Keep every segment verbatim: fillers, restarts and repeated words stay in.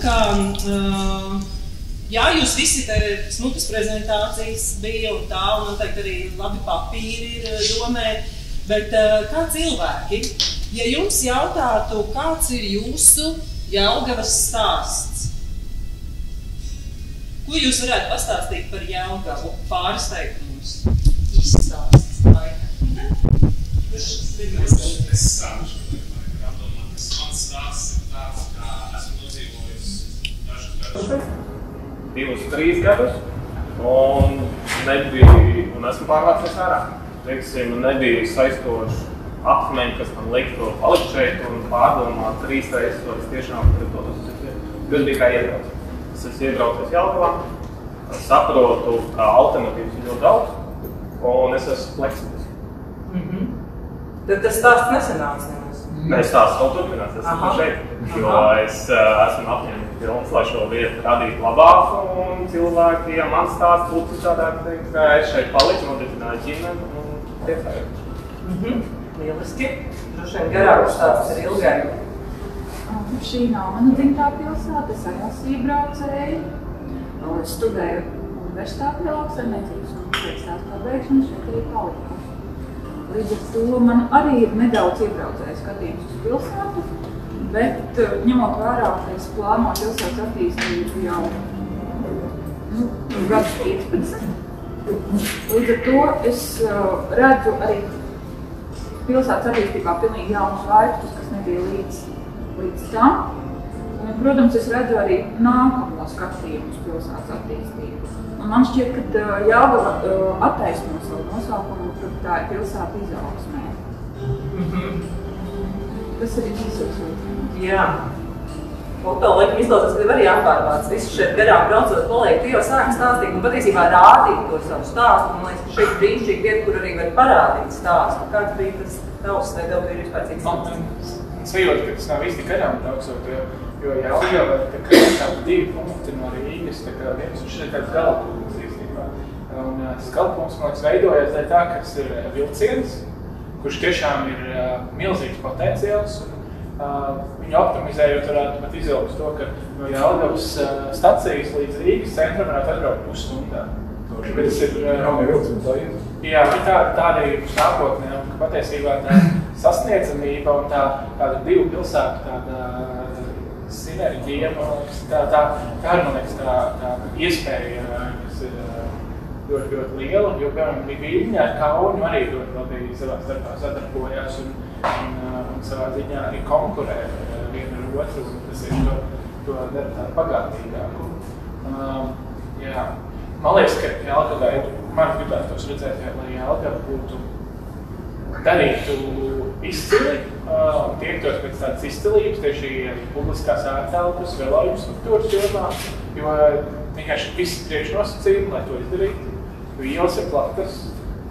ka, uh, jā, jūs visi te smukas prezentācijas bija un tā, un noteikti arī labi papīri ir domē, bet uh, kā cilvēki, ja jums jautātu, kāds ir jūsu Jelgavas stāsts, ko jūs varētu pastāstīt par Jelgavu? Pāris teikumus. Izstāsts. Kurš pirmais? Es sākušu, lai apdomāt, kas mans stāsts ir tāds, kā esmu nodzīvojis dažus gadus. Divus, trīs gadus, un nebija, un esmu pārvācies ārā. Teiksim, nebija saistoši apmeņi, kas man liktu palikt šeit un pārdomāt trīs reizes, vai es tiešām gribu to tas bija kā iebrauc. Es esmu iebraucies Jelgavā, saprotu, kā alternatīvas ir ļoti daudz, un es esmu fleksibls. Mm-hmm. Tad tas stāsts nesanāks nemaz? Nē, stāsts vēl turpinās, es esmu šeit, jo es uh, esmu apņēmis pilns, lai šo vietu radītu labāku, un cilvēki, ja man stāsts būtu citādāk, teikt, ka es šeit paliku, nodibināju ģimeni un priecājos. Mm-hmm. Lieliski. Droši vien garāks stāsts ir ilgai. Šī nav mana dzimtā pilsēta, es arī esmu iebraucēju. Es studēju universitātē lauksaimniecības un pēc tās pabeigšanas šeit arī paliku. Līdz ar to man arī ir nedaudz iebraucēju skatījums uz pilsētu, bet ņemot vērā, ka es plānoju pilsētas attīstību jau nu, gadus piecpadsmit. Līdz ar to es redzu arī pilsētas attīstībā pilnīgi jaunus vērtus, kas nebija līdz, līdz tam. Un, protams, es redzu arī nākamo skatījumu uz pilsētas attīstību. Un man šķiet, ka Jelgava attaisno savu nosaukumu, ka tā ir pilsēta izaugsmē. Mm-hmm. Tas ir īsos. Jā. Un tev laikam izklausās, ka tev arī jāpārvāc. Visi šeit garām braucot kolēģi, tu jau sāki stāstīt un patiesībā rādīt to savu stāstu. Man liekas, ka šeit brīnišķīgi vieta, kur arī var parādīt stāstu. Kāds bija tas tavs, vai tev bija vispār cits stāsts? Man sajūta, ka tas nav īsti garām braucot, jo, jo Jelgava ir tādi divi punkti no Rīgas, tā kā viens, un šis ir tāds galpunkts īstenībā. Un tas galpunkts, man liekas, veidojās dēļ tā, ka tas ir vilciens, kurš tiešām ir uh, milzīgs potenciāls. Un, uh, viņu optimizējot varētu pat izvilkt to, ka no Jelgavas uh, stacijas līdz Rīgas centram varētu atbraukt pusstundā. Bet tas ir... Nav ne vilciens tā iet. Jā, tā, tāda ir uz nākotnē, un ka patiesībā tā sasniedzamība un tā, tāda divu pilsētu tāda sinerģija, man liekas, tā, tā, tā ir, man liekas, tā, tā iespēja, kas ir ļoti, ļoti liela, jo, piemēram, Viļņa ar Kaunu arī ļoti labi savā starpā sadarbojās un, un, un savā ziņā arī konkurē viena ar otru, un tas ir to, to dara tā pagātīgāku. Um, jā. Man liekas, ka Jelgavai, man gribētos redzēt, lai Jelgava būtu darītu izcili un tiektos pēc tādas izcilības tieši publiskās ārtelpas, velo infrastruktūras jomā, jo vienkārši visi priekšnosacījumi, lai to izdarītu, jo ielas ir platas,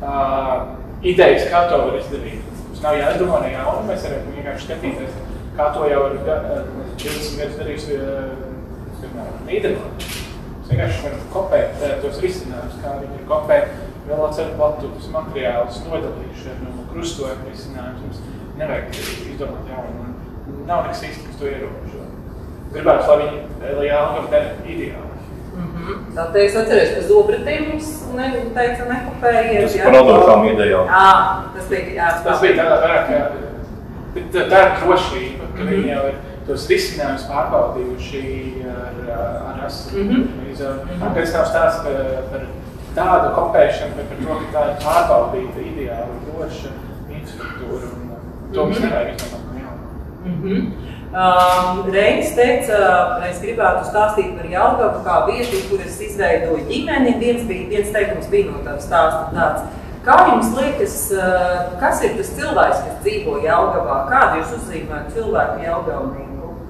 idejas, kā to var izdarīt. Mums nav jāizdomā ne jaunu, mēs varam vienkārši skatīties, kā to jau ir divdesmit gadus darījis, piemēram, Nīderlandē. Mēs vienkārši varam kopēt tos risinājumus, kā viņi ir kopēt veloceļu platūtas materiālus, nodalīšanu, krustojumu risinājumus. Mums nevajag izdomāt jaunu. Nav nekas īsti, kas to ierobežo. Gribētu, lai viņi, lai Jelgava dara ideāli. Mm-hmm. Tā te es atceries, ka Zobratiem mums ne, teica nekopējies. Tas par radošām idejām. Jā, tas bija, jā. Tas bija tādā vairāk, ka tā ir drošība, ka viņi jau ir tos risinājumus pārbaudījuši ar, ar asu. Mm-hmm. Pēc tam stāsta par, par tādu kopēšanu, par to, ka tā ir pārbaudīta, ideāli, droša infrastruktūra, un to mums mm-hmm. nevajag izdomāt no jauna. Mm-hmm. Um, Reinis teica, es gribētu stāstīt par Jelgavu kā vietu, kur es izveidoju ģimeni. Viens, bija, viens teikums bija no tāda stāsta tāds. Kā jums liekas, kas ir tas cilvēks, kas dzīvo Jelgavā? Kādu jūs uzzīmētu cilvēku jelgavnieku?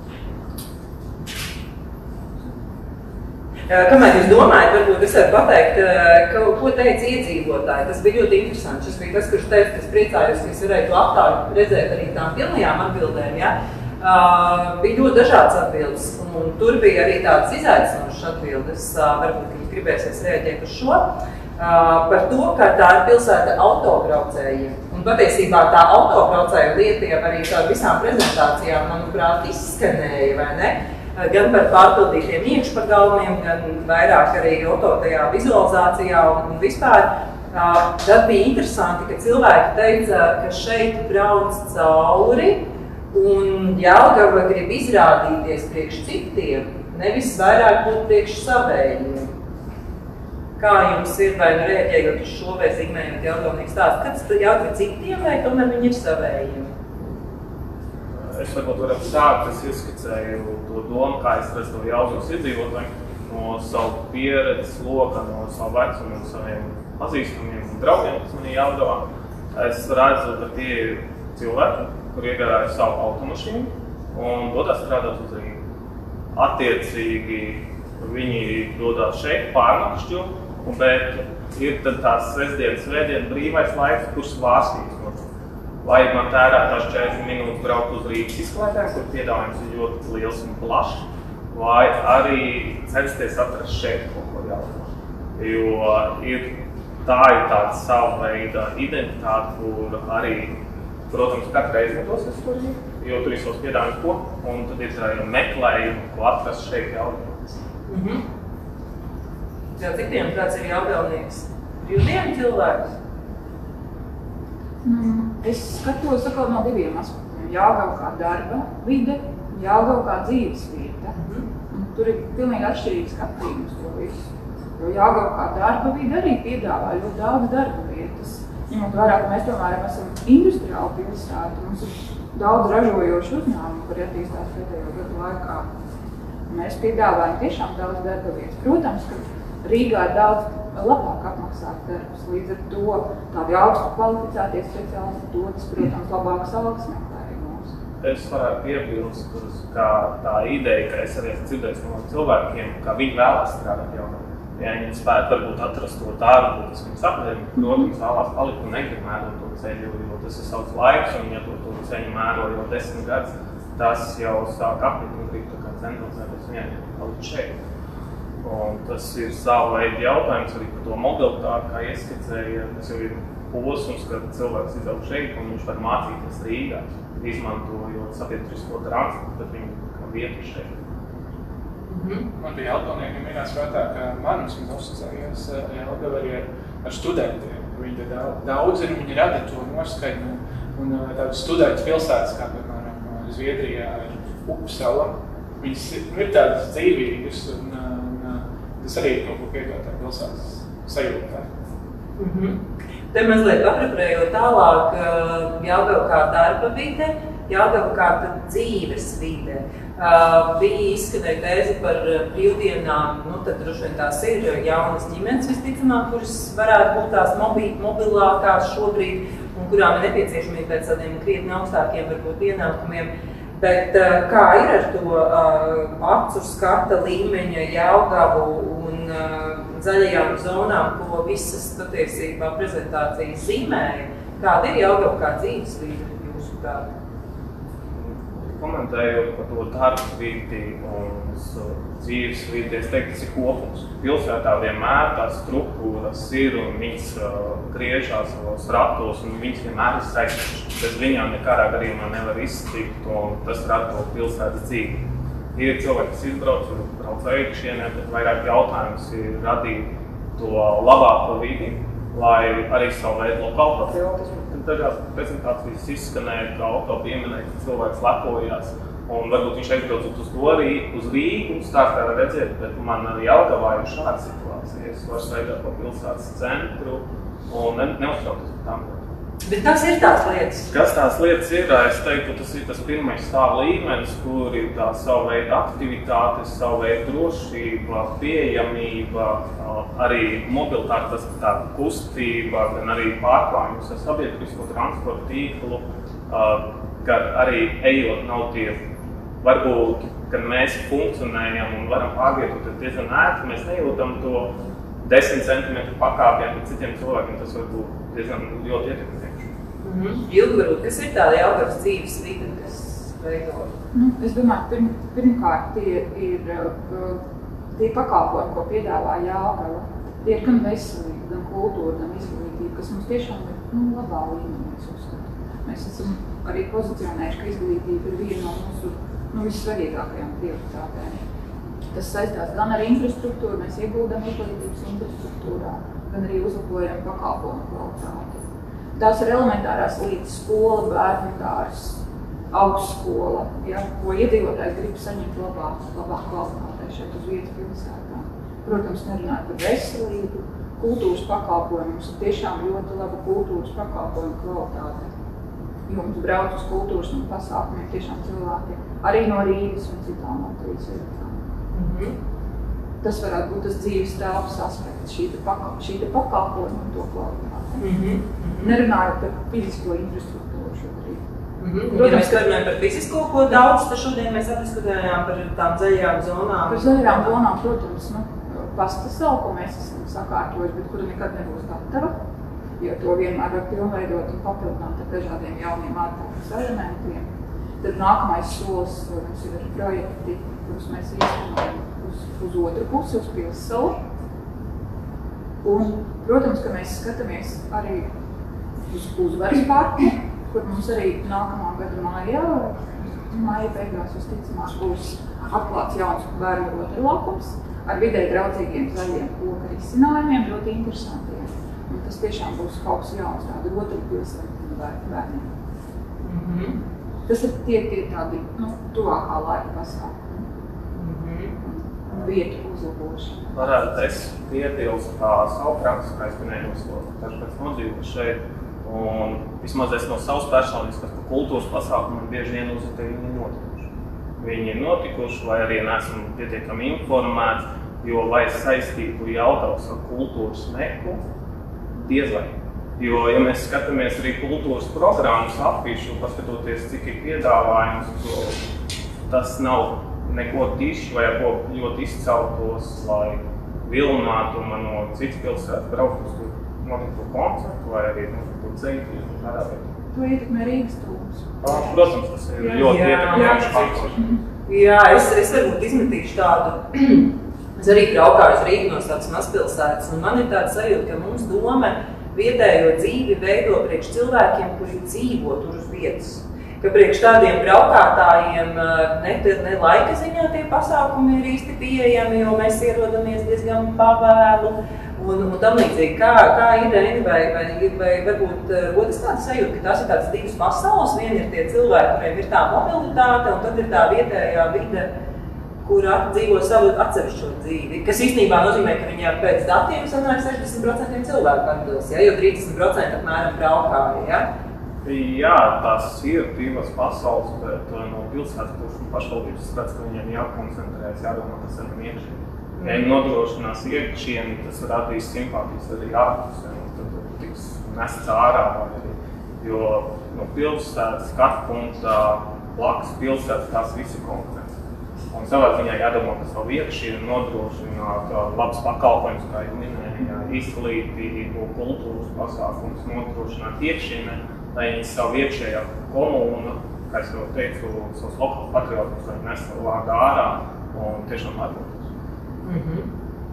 Kamēr jūs domājat, varbūt es varu pateikt, ka, ko teica iedzīvotāji. Tas bija ļoti interesanti. Šis bija tas, kurš teica, ka es priecājos, ka es varēju to aptāju redzēt arī tām pilnajām atbildēm. Ja? Uh, bija ļoti dažādas atbildes, un, un tur bija arī tādas izaicinošas atbildes. Uh, varbūt, ka jūs gribēsies reaģēt uz šo. Uh, par to, ka tā ir pilsēta autobraucējiem. Un patiesībā tā autobraucēju lieta jau arī caur visām prezentācijām, manuprāt, izskanēja, vai ne? gan par pārpildītiem iekšpagalmiem, gan vairāk arī auto tajā vizualizācijā un vispār. Tad bija interesanti, ka cilvēki teica, ka šeit brauc cauri un Jelgava grib izrādīties priekš citiem, nevis vairāk būt priekš savējiem. Kā jums ir, vai nu rēģējot uz šo vai zīmējot jautājumnieku stāstu? Kad tas jautājums citiem vai tomēr viņi ir savējiem? Es varbūt varu sākt, es ieskicēju to domu, kā es redzu to Jelgavas iedzīvotāju no savu pieredzes loka, no savu vecumu un saviem pazīstamiem un draugiem, kas man ir Jelgavā. Es redzu, ka tie ir cilvēki, kur iegādāja savu automašīnu un dodās strādāt uz Rīgu. Attiecīgi viņi dodās šeit pārnakšķu, bet ir tad tās sestdienas, svētdienas brīvais laiks, kurš svārstīs. Vai man tērēt tās četrdesmit minūtes braukt uz Rīgas izklaidē, kur piedāvājums ir ļoti liels un plašs, vai arī censties atrast šeit kaut ko Jelgavā. Jo ir, tā ir tāda sava veida identitāte, kur arī, protams, katru reizi nedosies tur, jo tur ir savs piedāvājums ko, un tad ir meklējumi, ko atrast šeit Jelgavā. Mhm. Jā, citiem kāds ir Jelgavnieks? Brīvdienu cilvēks? Mm, es skatos atkal no diviem aspektiem. Jelgava kā darba vide, Jelgava kā dzīves vieta. Mm. Tur ir pilnīgi atšķirīgs skatījums to visu. Jo Jelgava kā darba vide arī piedāvā ļoti daudz darba vietas. Ņemot vērā, ka mēs tomēr esam industriāla pilsēta, mums ir daudz ražojošu uzņēmumu, kuri attīstās pēdējo gadu laikā. Mēs piedāvājam tiešām daudz darba vietas. Protams, ka Rīgā ir daudz labāk apmaksāt darbus, līdz ar to tādi augstu kvalificētie speciālisti dodas, protams, labākas algas meklējumos. Es varētu piebilst, ka tā ideja, ka es arī esmu dzirdējis no cilvēkiem, ka viņi vēlās strādāt Jelgavā. Ja viņi spētu varbūt atrast to darbu, tas viņus apdēļ, protams, vēlās palikt un negrib mērot to ceļu, jo tas ir savs laiks, un ja to, to ceļu mēro jau desmit gadus, tas jau sāk apnikt un grib tā kā centralizēties un jāņem palikt šeit. Un tas ir savu veidu jautājums arī par to mobilitāti, kā ieskicēja. Tas jau ir posms, kad cilvēks izaug šeit un viņš var mācīties Rīgā, izmantojot sabiedrisko transportu, bet viņu kā vietu šeit. Mm-hmm. Man bija jautājumnieki vienās prātā, ka man vismaz uzsacējās Jelgava arī ar, ar studentiem. Viņi daudz ir un viņi rada to noskaņu un tādas studentu pilsētas, kā piemēram Zviedrijā ir Upsala. Viņas ir tādas dzīvīgas un tas arī ir kaut ko piedot tā pilsētas sajūtā. Mm-hmm. Te mazliet papreprējot tālāk, Jelgava kā darba vide, Jelgava kā dzīves vide. Uh, bija izskanēja tēze par brīvdienām, nu tad droši vien tās ir jaunas ģimenes visticamāk, kuras varētu būt tās mobi, mobilākās šobrīd un kurām ir nepieciešamība pēc tādiem krietni augstākiem varbūt ienākumiem. Bet uh, kā ir ar to uh, acu skata līmeņa Jelgavu un uh, zaļajām zonām, ko visas patiesībā prezentācijas zīmēja? Kāda ir Jelgava kā dzīves vide jūsu prāt? Komentējot par to darbu vidi un dzīves vidi, es teiktu, tas ir kopums. Pilsētā vienmēr tās struktūras ir un viņas uh, griežās savos ratos un viņas vienmēr ir saistītas. Bez viņām nekādā gadījumā nevar iztikt un tas rada to pilsētas dzīvi. Ir cilvēki, kas izbrauc un brauc iekšienē, bet vairāk jautājums ir radīt to labāko vidi, lai arī savu veidu lokālu patriotismu. Dažās prezentācijas izskanēja, ka auto pieminēja, ka cilvēks lepojās. Un varbūt viņš aizbraucot uz to Rīgu, uz Rīgu un stāstā var redzēt, bet man arī Jelgavā ir šāda situācija. Es varu staigāt pa pilsētas centru un ne, neuztraukties par tām. Bet kas ir tās lietas? Kas tās lietas ir? Es teiktu, tas ir tas pirmais stāv līmenis, kur ir tā savu veidu aktivitātes, savu veidu drošība, pieejamība, arī mobilitāte, tas tāda kustība, gan arī pārklājums ar sabiedrisko transportu tīklu, kad arī ejot nav tie, varbūt, kad mēs funkcionējam un varam pārvietot diezgan ērti, mēs nejūtam to desmit centimetru pakāpienu, bet citiem cilvēkiem tas var būt diezgan ļoti ietekmējuši. Mm-hmm. Ilgi varbūt, kas ir tāda Jelgavas dzīves vide, kas veido? Nu, es domāju, pirm, pirmkārt, tie ir tie pakalpojumi, ko piedāvā Jelgava. Tie ir gan veselība, gan kultūra, gan izglītība, kas mums tiešām ir nu, labā līmenī, es uzskatu. Mēs esam arī pozicionējuši, ka izglītība ir viena no mūsu nu, vissvarīgākajām prioritātēm. Tas saistās gan ar infrastruktūru, mēs ieguldam izglītības infrastruktūrā, gan arī uzlabojam pakalpojumu kvalitāti. Tās ir elementārās līdzes skola, bērnu dārs, augstskola, ja, ko iedzīvotājs grib saņemt labā, labā kvalitātē šeit uz vietas pilsētā. Protams, nerunājot par veselību, kultūras pakalpojumu, mums ir tiešām ļoti laba kultūras pakalpojumu kvalitāte. Jo mums brauc uz kultūras un pasākumiem tiešām cilvēki arī no Rīgas un citām Latvijas vietām. Mm-hmm. Tas varētu būt tas dzīves telpas aspekts, šī pakal, pakalpojuma un to kvalitāte. Mm-hmm. Nerunājot par fizisko infrastruktūru šobrīd. Mm-hmm. Protams, ja mēs runājam par fizisko, ko daudz, tad šodien mēs diskutējām par tām zaļajām zonām. Par zaļajām zonām, protams, nu, pasta salu, ko mēs esam sakārtojuši, bet kura nekad nebūs gatava. Jo to vienmēr var pilnveidot un papildināt ar dažādiem jauniem ārkārtas elementiem. Tad nākamais solis, mums ir projekti, kurus mēs īstenojam uz, uz otru pusi, uz Pilssalu. Un, protams, ka mēs skatāmies arī uz Uzvaras parku, kur mums arī nākamā gada mājā, māja beigās visticamāk būs atklāts jauns bērnu rotaļlaukums ar vidē draudzīgiem zaļiem koku risinājumiem, ļoti interesantiem. Un tas tiešām būs kaut kas jauns, tāda rotaļpilsēta bērniem. Mm-hmm. Tas ir tie, tie tādi, nu, tuvākā laika pasākumi. Mm-hmm. Vietu uzlabošana. Varētu es piebilst kā savu praksi, kā es minēju uz to, taču pēc nodzīvot šeit. Un vismaz es no savas personiskas par kultūras pasākumiem bieži vien uzskatu, ka viņi ir notikuši. Viņi ir notikuši, vai arī neesmu pietiekami informēts, jo lai saistītu jautājums ar kultūras meku, diez vai. Jo, ja mēs skatāmies arī kultūras programmas afišu, paskatoties, cik ir piedāvājums, tas nav neko tiši vai ko ļoti izceltos, lai vilinātu man no citas pilsētas braukt uz notiktu koncertu vai arī notiktu ceļu un tādā veidā. To ietekmē Rīgas tūmas. Protams, tas ir jā, ļoti ietekmējuši faktors. Jā, es, es varbūt izmetīšu tādu. Es arī braukāju uz Rīgu no tādas mazpilsētas, un man ir tāda sajūta, ka mums doma vietējo dzīvi veido priekš cilvēkiem, kuri dzīvo tur uz vietas. Ka priekš tādiem braukātājiem ne, ne laika ziņā tie pasākumi ir īsti pieejami, jo mēs ierodamies diezgan pavēlu un, un tam līdzīgi. Kā, kā ideja, vai, vai, vai varbūt rodas tāda sajūta, ka tās ir tādas divas pasaules, viena ir tie cilvēki, kuriem ir tā mobilitāte, un tad ir tā vietējā vide, kur dzīvo savu atsevišķo dzīvi, kas īstenībā nozīmē, ka viņiem pēc datiem sanāk sešdesmit procenti cilvēku atbilst, ja? Jo trīsdesmit procenti apmēram braukāja. Ja? Jā, tās ir divas pasaules, bet no pilsētas puses un pašvaldības skats, ka viņiem jākoncentrējas, jādomā, kas ar viņiem iekšieni. Ja viņi nodrošinās iekšieni, tas radīs simpātijas arī ārpusē, un tad tiks nests ārā vai arī, jo no pilsētas skatu punktā blakus pilsētas tās visi konkurence. Un savā ziņā jādomā, ka savu iekšienu nodrošināt labas pakalpojumus, kā jau minēja, izglītību, kultūras pasākumus nodrošināt iekšienē, lai viņi savu iekšējā komunu, kā es jau teicu, savus lokālus patriotus, lai nes savu vārdu ārā un tiešām atbildes. Mm-hmm.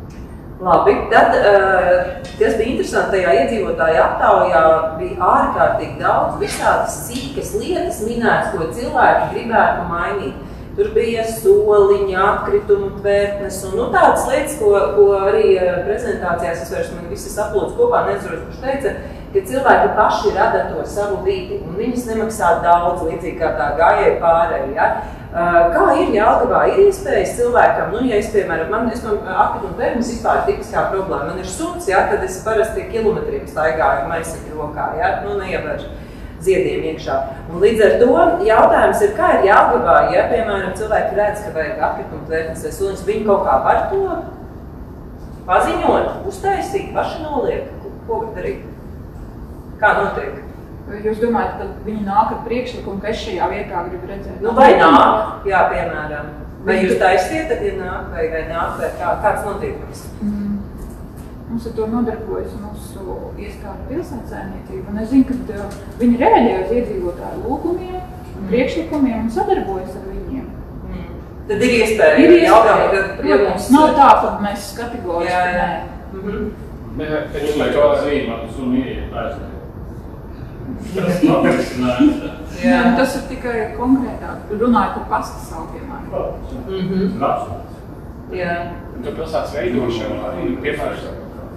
Labi, tad uh, tas bija interesanti, tajā iedzīvotāju aptaujā bija ārkārtīgi daudz visādas sīkas lietas minētas, ko cilvēki gribētu mainīt. Tur bija soliņi, atkritumu tvērtnes un nu, tādas lietas, ko, ko arī prezentācijās es vairs man visas aplūdzu kopā, nezinu, kurš teica, ka cilvēki paši rada to savu vidi un viņas nemaksā daudz, līdzīgi kā tā gājēja pārēji. Ja? Kā ir Jelgavā? Ir iespējas cilvēkam, nu, ja es, piemēram, man, es man atkritumu tvērtnes vispār ir tipiskā problēma. Man ir suns, ja, tad es parasti kilometriem staigāju maisiņu rokā, ja, nu, neievērt ziediem iekšā. Un līdz ar to jautājums ir, kā ir Jelgavā, ja, piemēram, cilvēki redz, ka vajag atkritumu tvērtnes vai sunis, viņi kaut kā var to paziņot, uztaisīt, paši noliek, ko var darīt? Kā notiek? Jūs domājat, ka viņi nāk ar priekšlikumu, ka es šajā vietā gribu redzēt? Nu, vai nāk, jā, piemēram. Vai jūs taisiet, tad ir nāk, vai, vai nāk, vai kā, kāds notiekums? Mm. Mums ar to nodarbojas mūsu iestāde pilsētsaimniecība, un es zinu, ka uh, viņi reaģē uz iedzīvotāju lūgumiem, mm. priekšlikumiem un sadarbojas ar viņiem. Mm. Tad ir iespēja. Ir iespēja, ka, protams, nav tā, ka mēs kategoriski, jā, jā. nē. Mm-hmm. Bet es lai to zīmētu sunu ieiet aizvien. Tas nav risinājums. Jā, tas ir tikai tikai konkrētāk runāju par pastasalu, piemēram. Mhm. Jā. To pilsētas veidošanu arī piemērs.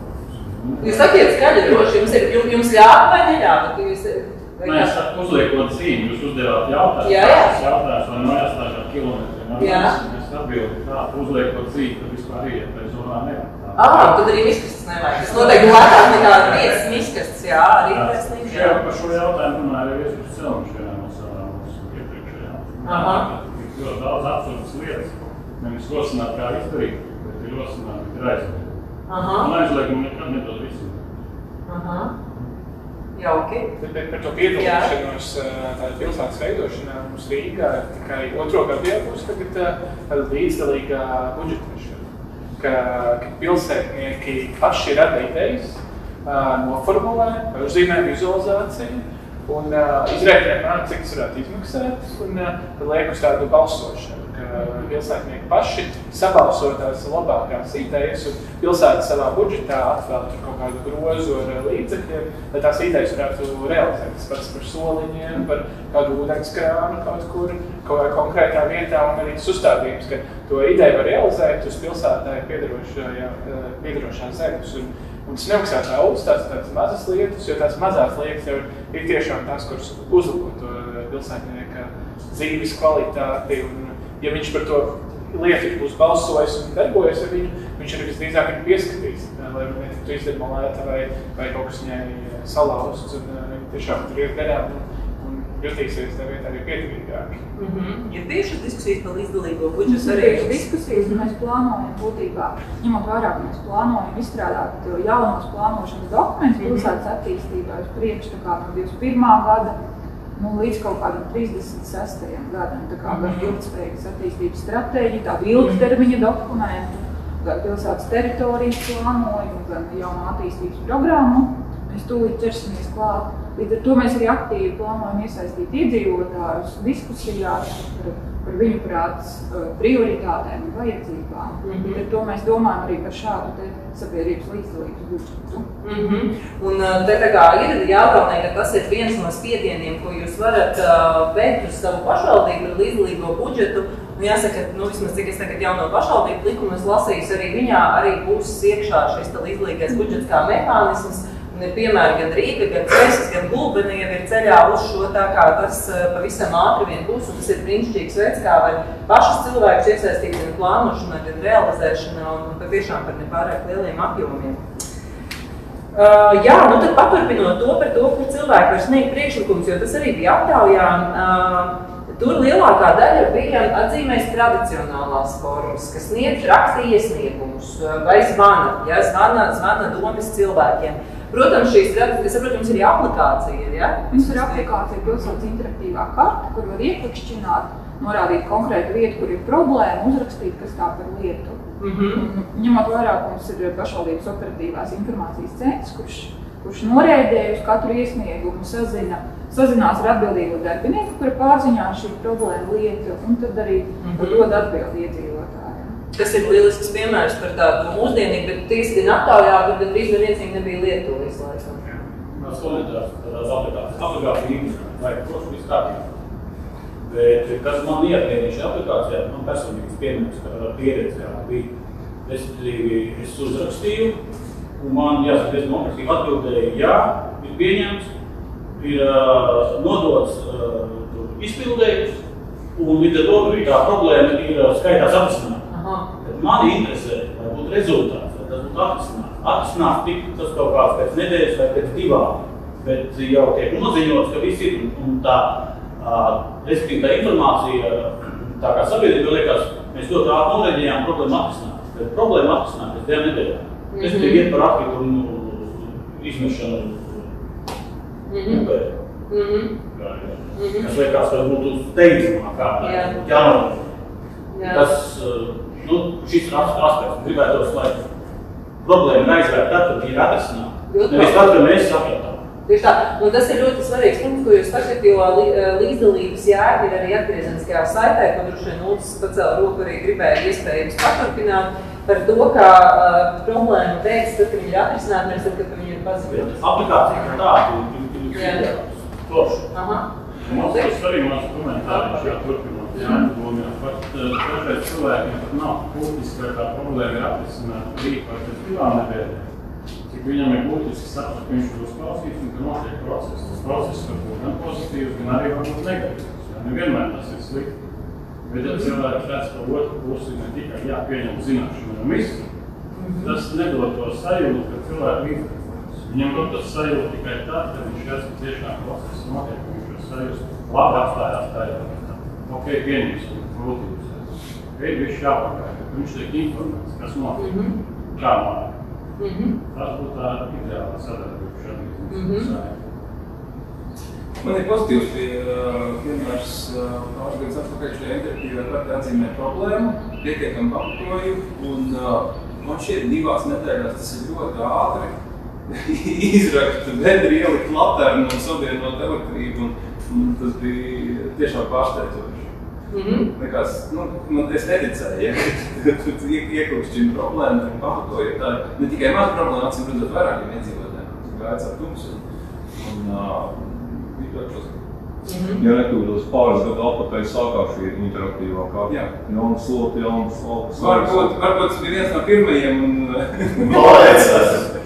Jūs sakiet skaļi droši, jums, ir, jums ļāva vai neļāva? Jūs, vai Mēs uzliekot zīmi, jūs uzdevāt jautājumu. Jā, jā. Es jautājums, vai no jāstākāt kilometriem. Jā. Es atbildu, kā uzliekot zīmi, tad vispār iet, vai zonā nevar. Ah, tad arī miskastas nevajag. Tas noteikti lētāk nekā piecas miskastas, jā, arī taisnība. Jā, par šo jautājumu runāja arī Iesūs Celums šajā mūsu iepriekšējā. Aha. Ir ļoti daudz absurdas lietas. Nevis rosināt, kā izdarīt, bet ir rosināt, bet ir aizliegt. Aha. Un aizliegumu nekad nedod visiem. Aha. Jauki. Bet, bet par to piedalīšanos tāda pilsētas veidošanā mums Rīgā ir tikai otro gadu iepūs tagad tāda līdzdalīgā budžetēšana. Ka, ka pilsētnieki paši rada idejas, noformulē, uzzīmē vizualizāciju un izrēķina, cik tas varētu izmaksāt un liek uz tādu balsošanu. Pilsētnieki paši sabalso tās labākās idejas un pilsēta savā budžetā atvēl tur kaut kādu grozu ar līdzekļiem, lai tās idejas varētu realizēt. Tas pats par soliņiem, par kādu ūdenskrānu kaut kur, kaut kā konkrētā vietā un arī tas uzstādījums, ka to ideju var realizēt uz pilsētā ir piedarošās zemes. Un, un tas nemaksā daudz, tās tādas mazas lietas, jo tās mazās lietas jau ir tiešām tās, kuras uzlabo to pilsētnieka dzīves kvalitāti. Un, ja viņš par to lietu būs balsojis un darbojas ar viņu, viņš arī visdrīzāk ir pieskatījis, lai netiktu izdemolēta vai, vai kaut kas viņai salauzts un viņi tiešām tur iet garām un, un jutīsies tā vietā arī pieturīgāki. Mm-hmm. Ir bijušas diskusijas par līdzdalīgo budžetu? Mums ir bijušas diskusijas, un mēs plānojam būtībā, ņemot vairāk, mēs plānojam izstrādāt jaunos plānošanas dokumentus pilsētas attīstībā uz priekšu, tā kā no divdesmit pirmā gada. Nu, līdz kaut kādam trīsdesmit sestajam gadam, tā kā gan ilgtspējīgas attīstības stratēģija, tādu ilgtermiņa dokumentu, gan pilsētas teritorijas plānojumu, gan jaunu attīstības programmu. Mēs tūlīt ķersimies klāt. Līdz ar to mēs arī aktīvi plānojam iesaistīt iedzīvotājus diskusijās par, par viņu prātas prioritātēm un vajadzībām. Mm-hmm. Līdz ar to mēs domājam arī par šādu te sabiedrības līdzdalības budžetu. Mm-hmm. Un te tā kā ir jāgalvenai, ka tas ir viens no spiedieniem, ko jūs varat uh, veikt uz savu pašvaldību ar līdzdalīgo budžetu. Un jāsaka, nu vismaz cik es tagad jauno pašvaldību likumu es lasījis, arī viņā arī būs iekšā šis līdzdalīgais budžets kā mehānisms. Un ir piemēri gan Rīga, gan Cēsis, gan Gulbeni jau ir ceļā uz šo, tā kā tas pavisam ātri vien būs, un tas ir brīnišķīgs veids, kā var pašas cilvēkus iesaistīt gan plānošanā, gan realizēšanā, un patiešām par nepārāk lieliem apjomiem. Uh, jā, nu tad paturpinot to par to, kur cilvēki var sniegt priekšlikums, jo tas arī bija aptaujā. Uh, tur lielākā daļa bija atzīmēs tradicionālās formas, kas sniedz raksta iesniegumus vai zvana, ja, zvana, zvana domas cilvēkiem. Protams, šīs redzes, es saprotu, jums ir aplikācija, ja? Mums ir aplikācija pilsētas interaktīvā karte, kur var ieklikšķināt, norādīt konkrētu vietu, kur ir problēma, uzrakstīt, kas tā par lietu. Mm-hmm. Ņemot vairāk, mums ir pašvaldības operatīvās informācijas centrs, kurš, kurš norēdēja uz katru iesniegumu, sazina, sazinās ar atbildīgo darbinieku, kura pārziņā šī problēma lieta, un tad arī mm-hmm. dod atbildi iedzīvotājiem. Tas ir lielisks piemērs par tādu mūsdienību, bet tiesi gan aptaujā, bet gandrīz nevienīgi nebija Lietuvas laikam. Mans komentārs par tās aplikācijas. Aplikācija īpaši, vai proši viss kārtībā. Bet kas man iepriekšējā šī aplikācijā, man personīgs piemērs, ka pieredze kā bija. Respektīvi, es uzrakstīju, un man jāsaka, es noprakstīju atbildēju, jā, ir pieņemts, ir uh, nodots uh, izpildējums, un līdz ar to tā problēma ir uh, skaitās atrisināt. Mani interesē, lai būtu rezultāts, lai tas būtu atrisināts. Atrisināts tik tas kaut kāds pēc nedēļas vai pēc divām, bet jau tiek noziņots, ka viss ir, un tā, respektīvi tā informācija, tā kā sabiedrība liekas, mēs ļoti ātri noreģējām problēmu atrisināt, bet problēma atrisināt pēc divām nedēļām. Mm-hmm. Es tiek iet par atkritumu izmešanu upē. Mm-hmm. Mm-hmm. Kas liekas, ka būtu steidzamā kā jānodot. Tas, nu, šis ir aspekts. Gribētos, lai problēma neaizvērt tad, kad ir atrisināt. Nevis tad, kad mēs sapratām. Tieši tā. Un tas ir ļoti svarīgs punkts, ko jūs sakat, jo līdzdalības jēga ir arī atgriezeniskajā saitē, ko droši vien Ulds pacēla roku arī gribēja iespējams paturpināt par to, kā uh, problēma veids, tad, kad viņi ir atrisināti, nevis tad, kad viņi ir paziņot. Aplikācija kā tāda ir ļoti forša. Man tas arī mans komentāriņš jāturpināt. Jādomā, pat dažreiz cilvēkiem pat nav būtiski, vai tā problēma ir atrisināt rīt vai pēc divām nedēļām. Cik viņam ir būtiski saprast, ka viņš ir uzklausīts un ka notiek process. Tas process var būt gan pozitīvs, gan arī var būt negatīvs. Nevienmēr tas ir slikti. Bet ja cilvēks redz, ka otru pusi ne tikai jāpieņem zināšanu un visu, tas nedod to sajūtu, ka cilvēki izdarbojas. Viņam dod tas sajūtu tikai tad, kad viņš redz, ka tiešām process notiek, ka viņš ir sajūst labi apstājās tajā. Ok, pieņemsim grūtības. Ok, viņš jāpagaida, ka viņš tiek informēts, kas notiek, kā notiek. Tas būtu tā ideāla sadarbība šādīgi. Man ir pozitīvs pie piemērs pāris gadus atpakaļ šajā intervijā par atzīmē problēmu, pietiekam pamatoju, un man šķiet divās nedēļās tas ir ļoti ātri izrakt bedri, ielikt laternu un savienot elektrību, un, un tas bija tiešām pārsteidzoši. Mm-hmm. Nekās, nu, man, es neticēju, ja, kad iekļūkšķina problēmu, tad pamatoju, tā ne tikai man problēma, acīm redzot vairākiem iedzīvotājiem, gāja caur tumsu, un, un Mm-hmm. Ja nekļūdos pāris gadu atpakaļ sākās šī interaktīvā kārta. Jā. Jaunas sloti, jaunas sloti. Varbūt, varbūt tas bija viens no pirmajiem un... Paldies! Ja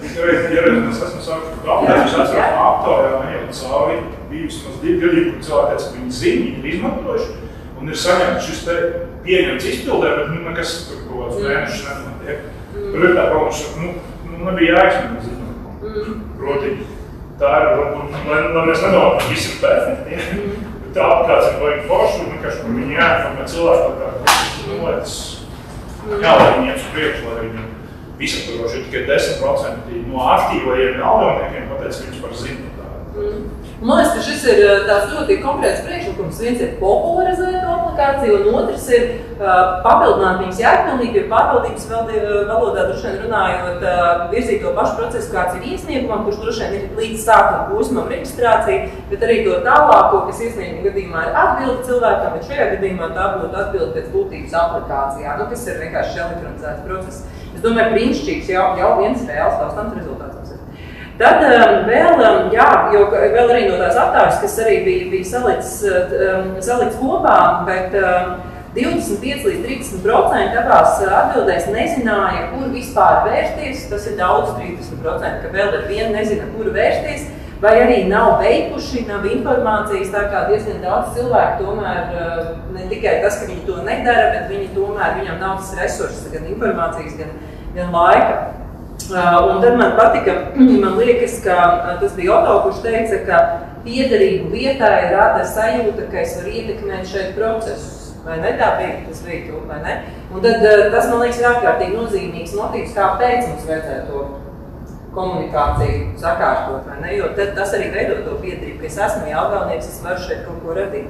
es esmu sākuši par aptājā, es esmu aptājā, ejot cauri bijus maz divi gadīgi, kur cilvēki teica, ka viņi zina, viņi ir izmantojuši un ir saņemti šis te pieņemts izpildē, bet nu nekas tur kaut kāds mēnešus nenotiek. Tur ir tā problēma, nu, nu nebija jāizmantot izmantot. Proti, tā ir, varbūt, lai, lai mēs nedomājam, ka viss ir perfekti, ja? Bet tā apkārt ir vajag foršu, un vienkārši par viņu jāinformē cilvēku, kā nu, lai tas jālai viņiem uz priekšu, lai viņi visaptvaroši ir tikai desmit procenti no aktīvajiem naudoniekiem, pateic, ka viņš par zinu. Mm. Man liekas, ka šis ir tāds ļoti konkrēts priekšlikums. Viens ir popularizēt aplikāciju, un otrs ir uh, papildināt viņas jēgpilnīgi, jo pārvaldības valodā droši vien runājot uh, virzīt to pašu procesu, kāds ir iesniegumam, kurš droši vien ir līdz sākuma posmam reģistrācija, bet arī to tālāko, kas iesnieguma gadījumā ir atbildi cilvēkam, bet šajā gadījumā tā būtu atbildi pēc būtības aplikācijā, nu, kas ir vienkārši elektronizēts process. Es domāju, brīnišķīgs jau, jau viens reāls taustāms rezultāts. Tad um, vēl, um, jā, jo vēl arī no tās aptājas, kas arī bija, bija salikts, um, salikts kopā, bet um, divdesmit pieci līdz trīsdesmit procenti abās atbildēs nezināja, kur vispār vērsties, tas ir daudz trīsdesmit procenti, ka vēl ar vienu nezina, kur vērsties, vai arī nav veikuši, nav informācijas, tā kā diezgan daudz cilvēku tomēr, ne tikai tas, ka viņi to nedara, bet viņi tomēr, viņam nav tas resurss, gan informācijas, gan, gan laika. Uh, un tad man patika, man liekas, ka uh, tas bija Oto, kurš teica, ka piederību vietai rada sajūta, ka es varu ietekmēt šeit procesus. Vai ne? Tā bija, tas bija to, vai ne? Un tad uh, tas, man liekas, ir ārkārtīgi nozīmīgs motīvs, kāpēc mums vajadzētu to komunikāciju sakārtot, vai ne? Jo tad tas arī veido to piederību, ka es esmu Jelgavnieks, es varu šeit kaut ko radīt.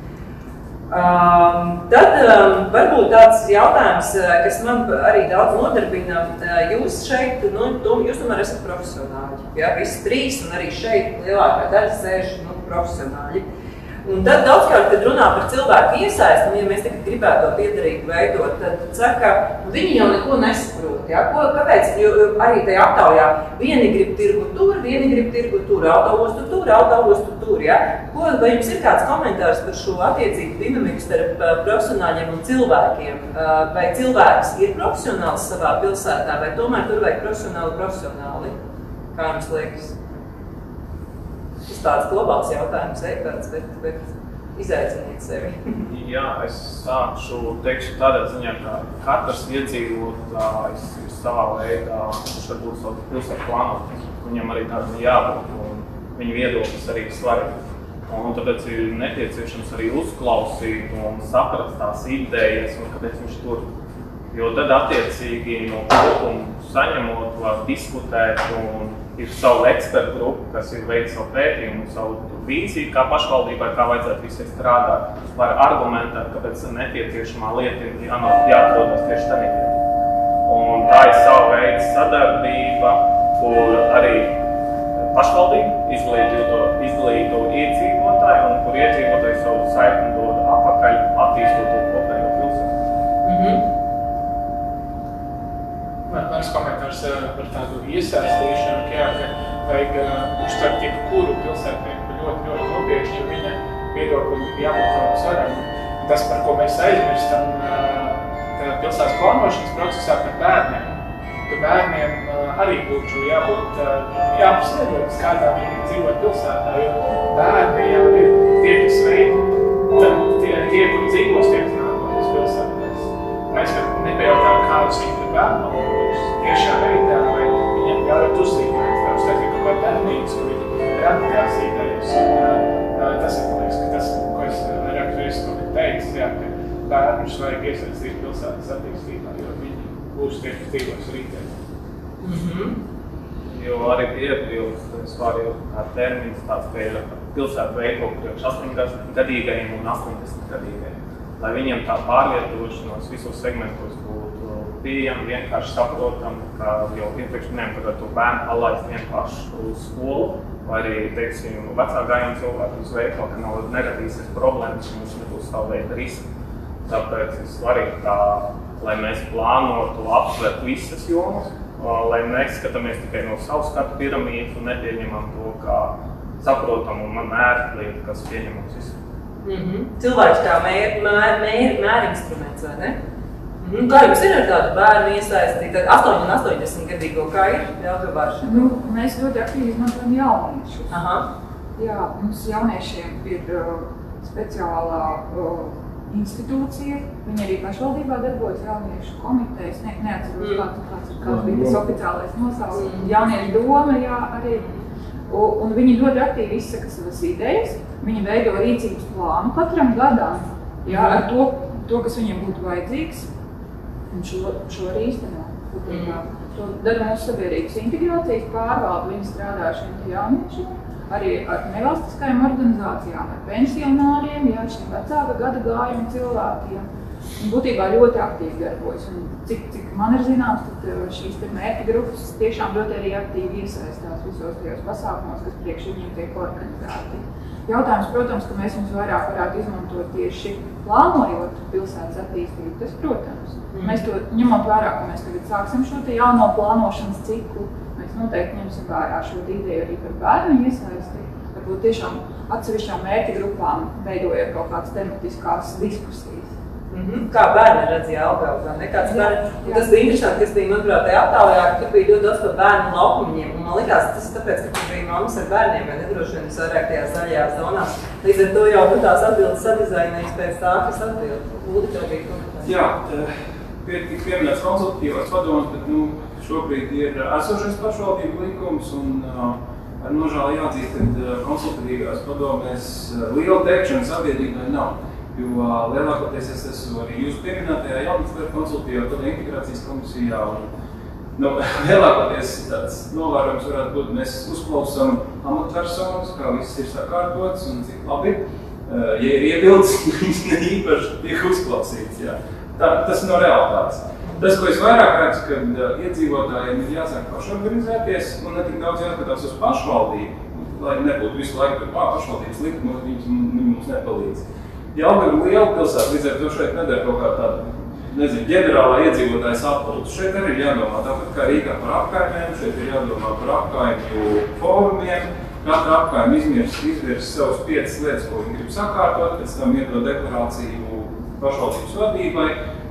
Um, tad um, varbūt tāds jautājums, kas man arī daudz nodarbina, jūs šeit, nu, jūs tomēr esat profesionāļi, ja, visi trīs un arī šeit lielākā daļa sēž, nu, profesionāļi. Un tad daudzkārt, kad runā par cilvēku iesaisti, un ja mēs tagad gribētu to piederīgu veidot, tad saka, viņi jau neko nesaprot, ja, ko, kāpēc, jo arī tajā aptaujā vieni grib tirgu tur, vieni grib tirgu tur, autoostu tur, autoostu tur, ja. Ko, vai jums ir kāds komentārs par šo attiecīgu dinamiku starp profesionāļiem un cilvēkiem? Vai cilvēks ir profesionāls savā pilsētā, vai tomēr tur vajag profesionāli profesionāli? Kā jums liekas? Tas tāds globāls jautājums, tāds, bet, bet izaiciniet sevi. Jā, es sākšu teikšu tādā ziņā, ka katrs iedzīvotājs ir savā veidā, kurš varbūt savu pilsētu plānotājs. Viņam arī tāda jābūt, un viņa viedoklis arī ir svarīgi. Un tāpēc ir nepieciešams arī uzklausīt un saprast tās idejas, un kāpēc viņš tur. Jo tad attiecīgi no kopuma saņemot, var diskutēt, un ir savu ekspertu grupu, kas ir veids savu pētījumu, savu vīziju, kā pašvaldībai, kā vajadzētu visai strādāt, var argumentēt, kāpēc nepieciešamā lieta ir jāatrodas tieši tādā. Un tā ir savu veidu sadarbība, kur arī pašvaldība izglīto, izglīto iedzīvotāju, un kur iedzīvotāji savu saikni dod apakaļ, attīstot to kopējo pilsētu. Mm-hmm. Mans komentārs par tādu iesaistīšanu, ka jā, ka vajag uztvert jebkuru pilsētnieku ļoti, ļoti nopietni, ja viņa viedokļi jābūt, protams, varam. Tas, par ko mēs aizmirstam tādā pilsētas plānošanas procesā par bērniem, ka bērniem arī būtu jābūt jāapsvērot, kādā viņi dzīvo pilsētā, jo bērni jau ir tie, kas veida, tie, tie, kur dzīvos tiek nākotnes pilsētās. Mēs nepajautām, kādus viņi ir bērnu, tiešā veidā, vai viņiem jābūt uzzīmēt, kāds tā ir kaut kā bērnības, kur viņi rada tās idejas. Tas ir, man liekas, ka tas, ko es vairāk reizes kaut kā teicu, jā, ka bērnus vajag iesaistīt pilsētas attīstībā, jo viņi būs tie, kas dzīvos rītē. Mm-hmm. Jo arī iebilst, es varu ar termins tāds, ka ir pilsētu veiklo priekš astoņdesmitgadīgajiem un astoņdesmitgadīgajiem, lai viņiem tā pārvietošanos visos segmentos būtu pieejami, vienkārši saprotam, ka jau iepriekš minējām, ka to bērnu palaist vienkārši uz skolu, vai arī, teiksim, vecā gājuma cilvēku uz veiklu, ka nav neradīsies problēmas, ka mums nebūs tā veida riski. Tāpēc ir svarīgi tā, lai mēs plānotu aptvert visas jomas, lai neskatāmies tikai no savu skatu piramīdas un nepieņemam to, kā saprotam un mērķi lietu, kas pieņemams visu. Mm-hmm. Cilvēks kā mēr, mēr, mēr, mērinstruments, vai ne? Mm-hmm. Kā jums ir ar tādu bērnu iesaistīt? astoņi un astoņdesmit gadīgo, kā ir? Jāgabarši. Nu, mēs ļoti aktīvi izmantojam jauniešus. Aha. Jā, mums jauniešiem ir uh, speciālā uh, institūcija. Viņi arī pašvaldībā darbojas jauniešu komitejas. Ne, neatceros, mm. kāds, kāds, kāds bija tas oficiālais nosaukums. Mm. Jauniešu doma, jā, arī. U, un viņi ļoti aktīvi izsaka savas idejas. Viņi veido rīcības plānu katram gadam, jā, ar to, to, kas viņiem būtu vajadzīgs. Un šo, šo arī īstenot. Mm. To dara mūsu sabiedrības integrācijas pārvalde. Viņi strādā ar šiem jauniešiem, arī ar nevalstiskajām organizācijām, ar pensionāriem, jā, ar šiem vecāka gada gājuma cilvēkiem. Un būtībā ļoti aktīvi darbojas. Un cik, cik man ir zināms, tad šīs mērķa grupas tiešām ļoti arī aktīvi iesaistās visos tajos pasākumos, kas priekš viņiem tiek organizēti. Jautājums, protams, ka mēs mums vairāk varētu izmantot tieši plānojot pilsētas attīstību, tas, protams. Mm. Mēs to ņemot vērā, ka mēs tagad sāksim šo te jauno plānošanas ciklu, mēs noteikti ņemsim vērā šo ideju arī par bērnu iesaisti, varbūt tiešām atsevišķām mērķa grupām veidojot kaut kādas tematiskās diskusijas. Mm-hmm. Kā bērni redzēja Jelgavā, ne? Kāds bērni? Un tas bija interesanti, kas bija, manuprāt, tajā aptāvjā, ka tur bija ļoti daudz par bērnu laukumiņiem. Un man likās, tas ir tāpēc, ka tur bija mammas ar bērniem, vai nedroši vien vairāk tajās zaļajās zonās. Līdz ar to jau nu, tās atbildes sadizainējas pēc tā, kas atbild. Lūdzu, tev bija komentāri. Jā, pie, tik pieminēts konsultatīvās padomas, bet nu, šobrīd ir esošais pašvaldību likums un uh, ar nožēlu jāatzīst, ka konsultatīvās padomēs liela teikšana sabiedrībai nav. Jo lielākoties es esmu arī jūs pieminētajā jaunas lietu konsultīvā tādā integrācijas komisijā. Un, nu, lielākoties tāds novērojums varētu būt, mēs uzklausām amatpersonas, kā viss ir sakārtots un cik labi. Ja ir iebildes, viņas ne īpaši tiek uzklausīts. Jā. Tā, tas no realitātes. Tas, ko es vairāk redzu, kad iedzīvotājiem ir jāsāk pašorganizēties un ne tik daudz jāskatās uz pašvaldību, lai nebūtu visu laiku par pašvaldības likumu, viņas mums nepalīdz. Jelgava ir liela pilsēta, līdz ar to šeit nedara kaut kā tāda, nezinu, ģenerālā iedzīvotāja sapulce. Šeit arī ir jādomā tāpat kā Rīgā par apkaimēm, šeit ir jādomā par apkaimju fórumiem. Katra apkaima izvirs savus piecas lietas, ko viņi grib sakārtot, pēc tam iedod deklarāciju pašvaldības vadībai.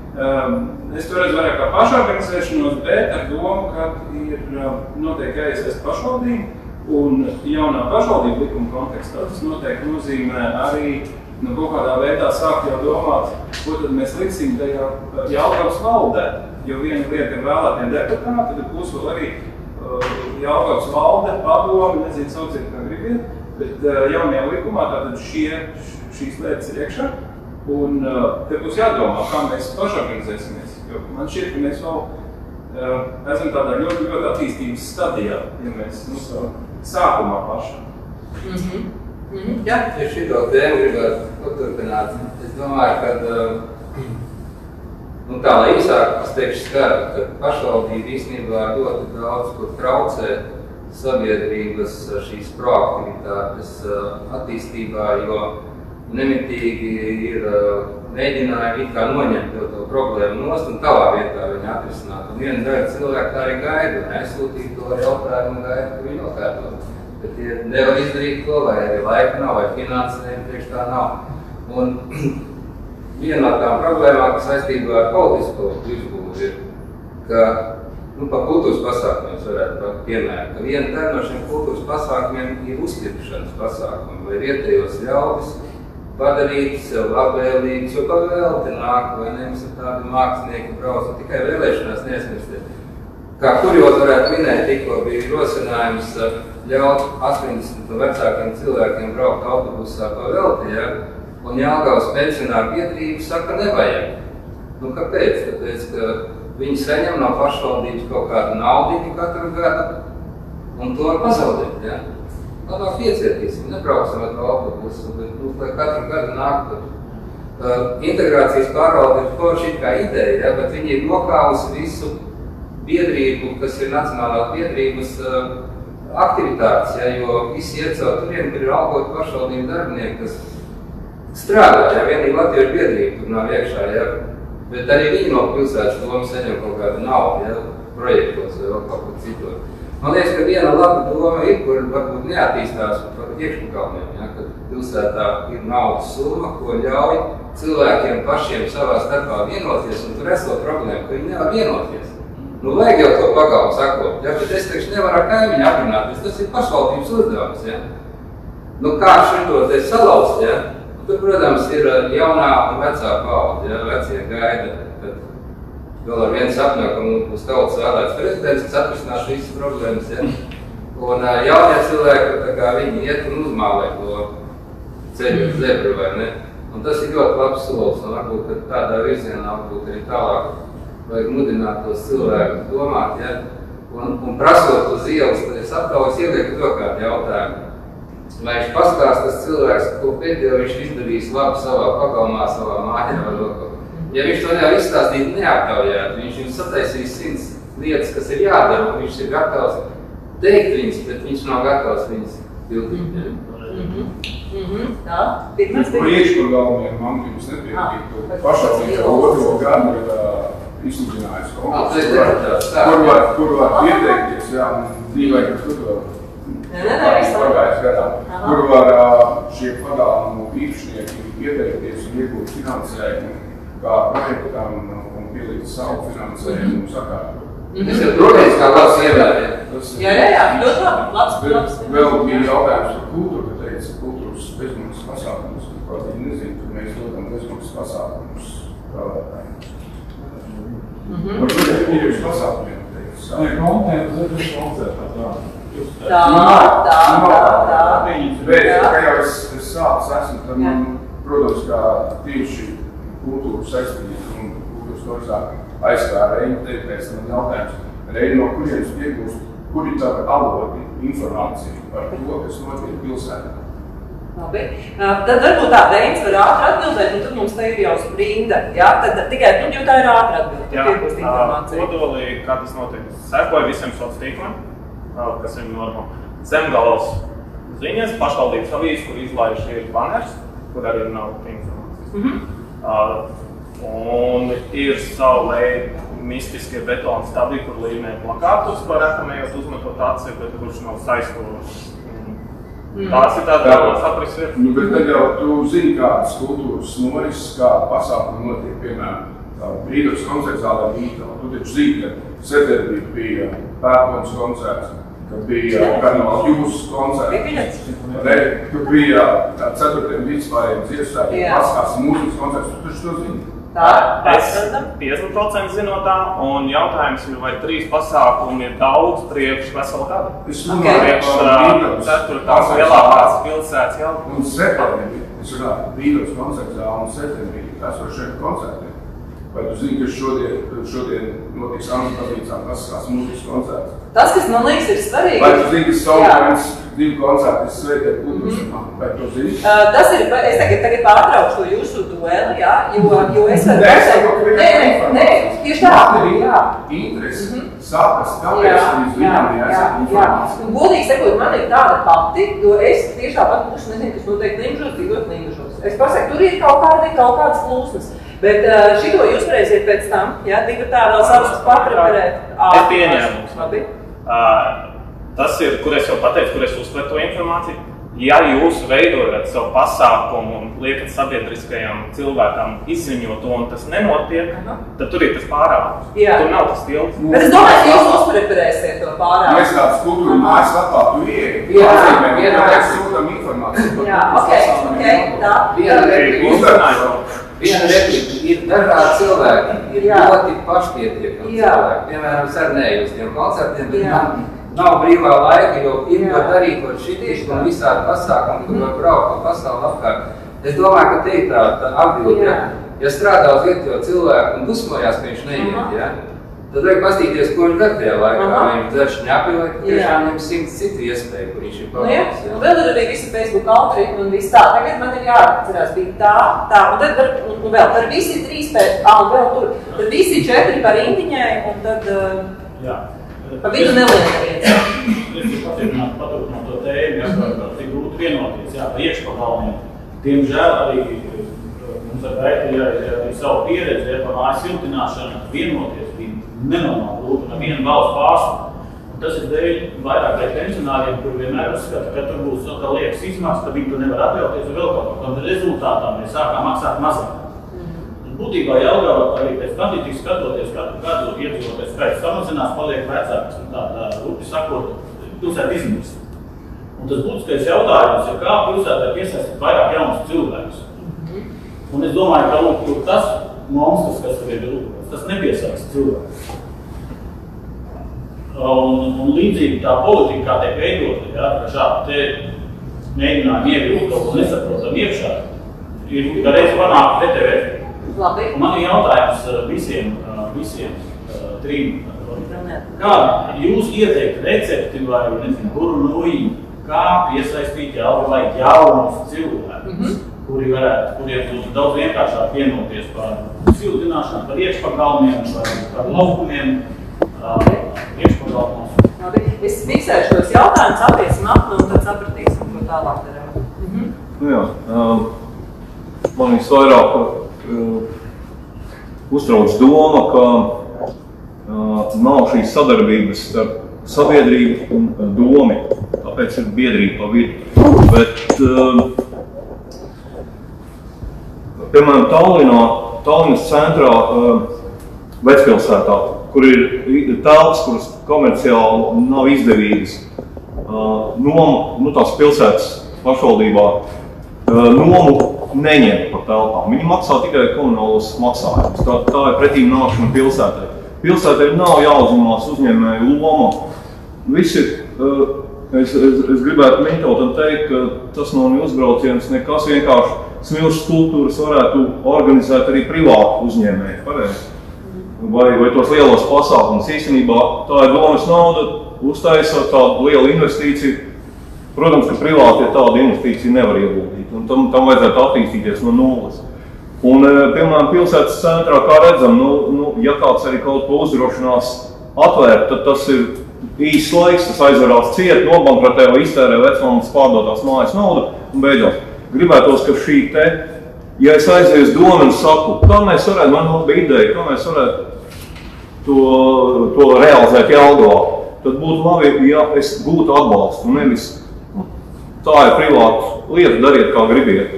Es to redzu vairāk kā pašorganizēšanos, bet ar domu, ka ir noteikti jāiesaist pašvaldību un jaunā pašvaldību likuma kontekstā. Tas noteikti nozīmē arī nu, kaut kādā veidā sāk jau domāt, ko tad mēs liksim tajā Jelgavas valdē. Jo viena lieta ir vēlētie deputāti, tad būs vēl arī uh, Jelgavas valde, padomi, nezinu, sauciet, kā gribiet, bet uh, jaunajā likumā tātad šie, šīs lietas ir iekšā. Un uh, te būs jādomā, kā mēs pašorganizēsimies. Jo man šķiet, ka mēs vēl uh, esam tādā ļoti, ļoti attīstības stadijā, ja mēs nu, sākumā pašā. Mm-hmm. Mm-hmm. Jā, ja šito tēmu gribētu paturpināt. Es domāju, ka nu, tā lai īsāk es teikšu skaru, ka pašvaldība īstenībā ļoti daudz kur traucē sabiedrības šīs proaktivitātes attīstībā, jo nemitīgi ir mēģinājumi it kā noņemt to, to problēmu nost un tavā vietā viņu atrisināt. Un viena daļa cilvēku tā arī gaida un aizsūtīt to jautājumu un gaida, ka viņi nokārtot. bet tie nevar izdarīt to, vai arī laika nav, vai finansējumi priekš tā nav. Un viena no tām problēmām, kas saistībā ar politisko izbūvi, ir, ka nu, pa kultūras pasākumiem varētu piemērt, ka viena tā no šiem kultūras pasākumiem ir uzķirpšanas pasākumi, vai vietējos ļaudis padarīt sev labvēlīgus, jo pavēlti nāk, vai ne, mums ir tādi mākslinieki brauc, un tikai vēlēšanās neesmirstiet. Kā kurjot varētu minēt, tikko bija rosinājums ļaut astoņdesmit un vecākiem cilvēkiem braukt autobusā pavēlti, ja? Un Jelgavas pensionāru biedrība saka, nevajag. Nu, kāpēc? Tāpēc, ka viņi saņem no pašvaldības kaut kādu naudiņu katru gadu, un to var pazaudēt, ja? Labāk piecietīsim, nebrauksim ar to autobusu, bet nu, lai katru gadu nāktu. Uh, integrācijas pārvalde ir forši kā ideja, ja, bet viņi ir nokāvusi visu biedrību, kas ir nacionālās biedrības uh, aktivitātes, ja, jo visi iet caur turien, kur ir algot pašvaldību darbinieki, kas strādā, ja, vienīgi Latviešu biedrība tur nav iekšā, ja, bet arī viņi no pilsētas doma saņem kaut kādu naudu, ja, projektos vai vēl kaut ko citu. Man liekas, ka viena laba doma ir, kur varbūt neattīstās par iekšpakalniem, ja, kad pilsētā ir naudas summa, ko ļauj cilvēkiem pašiem savā starpā vienoties, un tur esot problēma, ka viņi nevar vienoties. Nu, vajag jau to pagalmu sakot, ja, bet es teikšu, nevar ar kaimiņu aprunāties, tas ir pašvaldības uzdevums, ja. Nu, kā šito te salauzt, ja, tur, protams, ir jaunā un vecā paudze, ja, vecie gaida, kad vēl ar vienu sapņo, ka mums būs tautas vēlēts prezidents, kas atrisinās visas problēmas, ja? Un uh, jaunie cilvēki, tā kā viņi iet un uzmālē to ceļu zebru, vai ne? Un tas ir ļoti labs solis, un varbūt, ka tādā virzienā varbūt arī tālāk vajag mudināt tos cilvēkus domāt, ja? Un, un prasot uz ielas, tad es atkal es ielieku to kādu jautājumu. Vai viņš pastāst tas cilvēks, ko pēdējo viņš izdarījis labi savā pagalmā, savā mājā vai vēl kaut. Ja viņš to nevar izstāstīt neaptaujāt, viņš jums sataisīs simts lietas, kas ir jādara, un viņš ir gatavs teikt viņas, bet viņš nav gatavs viņas pildīt. Mhm. Mhm. Tā, pirmais bija. Priekšpagalmiem man jums nepiekītu. Pašvaldība otro gadu ir izsludinājusi konkursu, kur var, kur var pieteikties, jā, un dīvaini, kas tur pagājis gadā, kur var šie pagalmu īpašnieki pieteikties un iegūt finansējumu, kā projektam un pielīt savu finansējumu un sakārtu. Tas ir, protams, kā labs ievērē. Jā, jā, jā, ļoti labi, labs, labs. Vēl bija jautājums par kultūru, ka teica kultūras bezmaksas pasākumus. Kaut viņi nezinu, ka mēs dodam bezmaksas pasākumus vēlētājiem. Par kultūras pasākumiem teica. Nē, kontēta, zēdus koncertā, tā. Tā, tā, tā, tā. Bet, kā jau es sācis esmu, tad man, protams, kā tieši kultūras saistības un kultūras norizākumi aizstāja Reina teikt, pēc man jautājums. Reina, no kurienes piegūst, kur ir tāda avoti informācija par to, kas notiek pilsētā? Labi. Tad varbūt tā Reinis var ātri atbildēt, un tad mums te ir jau sprinda. Jā, tad tikai, nu, jo tā ir ātri atbildēt, tad piegūst informāciju. Kodolī, kā tas notiek, sekoja visiem soc tīkliem, kas ir norma. Zemgalas ziņas, pašvaldības avīzes, kur izlaiž ir banners, kur arī nav informācijas. Mhm. Uh, un ir savu veidu mistiskie betona stabi, kur līmē plakātus, var rekamējot uzmetot aci, bet kurš nav saistošs. Mm. Tās ir tāda galvenās aprises vietas. Nu, bet tad jau tu zini, kādas kultūras norises, kāda pasākuma notiek, piemēram, Brīdavas koncerts Zālē Mītava. Tu taču zini, ka septembrī bija pērkons koncerts, ka bija Karnevāls Jūras koncerts, ka bija ceturtdien vispārējiem dziesmēm, paskās mūzikas koncerts, tu taču to zini. Tā, es piecdesmit procenti zinot tā, un jautājums ir, vai trīs pasākumi ir daudz priekš veselu gadu. Es runāju priekš par ceturtās lielākās pilsētas jau. Un septembrī, es runāju Brīdavas koncertā un septembrī, tas var šeit koncertiem. Vai tu zini, ka šodien, šodien notiks Antabalīcām klasiskās mūzikas koncerts? Tas, kas man liekas, ir svarīgi. Vai tu zini, ka Saulēns divu koncertu ir Svētē kultūras? Mm. Vai tu zini? Uh, tas ir, es tagad, tagad pārtraukšu jūsu dueli, jā, jo, jo es varu pateikt. Nē, nē, nē, tieši tā. Jā, interesi, mm-hmm. saprast, kāpēc līdz viņam jāsaka informācija. Un godīgi sakot, man ir tāda pati, jo es tieši tāpat būšu, nezinu, kas noteikti Limžos, dzīvot Limžos. Es pasaku, tur ir kaut kādi, kaut kādas plūsmas. Bet uh, šito jūs varēsiet pēc tam, ja, divi tā vēl savus papreparēt. Es pieņēmu. Labi. Uh, tas ir, kur es jau pateicu, kur es uztveru to informāciju. Ja jūs veidojat savu pasākumu un liekat sabiedriskajam cilvēkam izziņot to, un tas nenotiek, tad tur ir tas pārāvums. Tur nav tas tilts. Bet es domāju, ka jūs uzpreparēsiet to pārāvumu. Mēs tāds kultūra mājas lapā tu ieeji. Jā, jā. Mēs sūtam informāciju. Jā, ok, ok, tā. Viena replika. Viena replika. Ir dažādi cilvēki, ir ļoti pašpietiekami cilvēki. Piemēram, sarunēju uz tiem koncertiem, bet man nav brīvā laika, jo ir var darīt var šitieši un visādi pasākumi, kur var braukt pa pasauli apkārt. Es domāju, ka te ir tā, tā atbilde, ja, ja strādā uz vietējo cilvēku un dusmojās, ka viņš neiet, ja, tad vajag pastīties, ko viņš dar tajā laikā. Vai viņš dzer šņapi, vai tiešām viņam simts citu iespēju, kur viņš ir pavāks. Nu, vēl ir arī visi Facebook algoritmi un viss tā. Tagad man ir jāatcerās, bija tā, tā, un tad var, un, un vēl, tad visi trīs pēc, ah, un vēl tur, tad visi četri par indiņai, un tad uh, pa vidu neliek viens. Es ir patīkināt paturpināt to tēmu, ja, ka tik grūti vienoties, jā, priekšpagalmiem. Diemžēl arī mums ar Gaiti ir arī savu pieredzi, ja par mājas siltināšanu vienoties bija nenormāli grūti, un viena valsts pārsvaru. Un tas ir dēļ vairāk dēļ pensionāriem, kur vienmēr uzskata, ka tur būs tā liekas izmaksas, ka viņi to nevar atļauties un vēl kaut ko. Un rezultātā mēs sākām maksāt mazāk. Būtībā Jelgava arī pēc statistikas skatoties katru gadu iedzīvotāju skaits samazinās, paliek vecāks, un tā, tā rupi sakot, pilsēta izmirst. Un tas būtiskais jautājums ir, kā pilsētā piesaistīt vairāk jaunus cilvēkus. Un es domāju, ka lūk, tur tas monstrs, kas tur ir rūpēs, tas nepiesaist cilvēkus. Un, un līdzīgi tā politika, kā tiek veidota, ja, ka šādi te mēģinājumi ievilkt kaut ko nesaprotam iekšā, ir tikai reiz panākt pretēju efektu. Labi. Un man ir jautājums visiem, visiem trim. Kā jūs ieteikt recepti vai, nezinu, kuru nuiņu, kā piesaistīt Jelgavu vai jaunus cilvēkus, mm -hmm. kuri varētu, kuriem būtu daudz vienkāršāk vienoties par siltināšanu, par iekšpagalmiem, par, par laukumiem, iekšpagalmos. Labi. Es fiksēšu šos jautājumus, apiesim apli un tad sapratīsim, ko tālāk darām. Mhm. Nu jā, um, man visvairāk Uh, uztrauc doma, ka uh, nav šīs sadarbības starp sabiedrību un uh, domi, tāpēc ir biedrība pa vidu. Bet, uh, piemēram, Tallinā, Tallinas centrā, uh, vecpilsētā, kur ir telpas, kuras komerciāli nav izdevīgas, uh, noma, nu tās pilsētas pašvaldībā, uh, nomu neņem par telpām. Viņi maksā tikai komunālos maksājumus. Tā, tā ir pretīm nākšana pilsētai. Pilsētai nav jāuzņemās uzņēmēju loma. Visi, es, es, es gribētu Mintotam teikt, ka tas nav ne uzbrauciens, nekas vienkārši smilšu skulptūras varētu organizēt arī privāti uzņēmēji. Pareizi. Vai, vai tos lielos pasākumus. Īstenībā tā ir domas nauda, uztaisa tādu lielu investīciju. Protams, ka privāti tādu investīciju nevar ieguldīt, un tam, tam vajadzētu attīstīties no nulles. Un, piemēram, pilsētas centrā, kā redzam, nu, nu, ja kāds arī kaut ko uzdrošinās atvērt, tad tas ir īsts laiks, tas aizvarās ciet, nobankrotē vai iztērē vecmāmas pārdotās mājas naudu, un beidzot. Gribētos, ka šī te, ja es aizies domu un saku, kā mēs varētu, man bija ideja, kā mēs varētu to, to realizēt Jelgavā, tad būtu labi, ja es būtu atbalstu, nevis tā ir privāta lieta, dariet kā gribiet.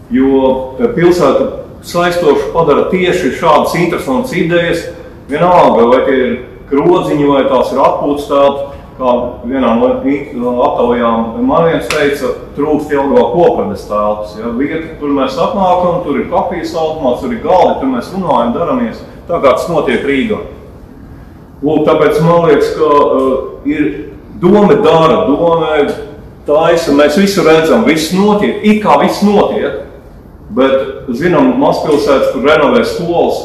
Jo pilsēta saistoši padara tieši šādas interesantas idejas, vienalga, vai tie ir krodziņi, vai tās ir atpūtas telpas, kā vienā no aptaujām man viens teica, trūkst Jelgavā Koprades telpas. Ja, vieta, tur mēs apnākam, tur ir kafijas automāts, tur ir galdi, tur mēs runājam, daramies, tā kā tas notiek Rīgā. Lūk, tāpēc man liekas, ka uh, ir doma dara, doma taisa, mēs visu redzam, viss notiek, it kā viss notiek, bet, zinām, mazpilsētas, kur renovē skolas,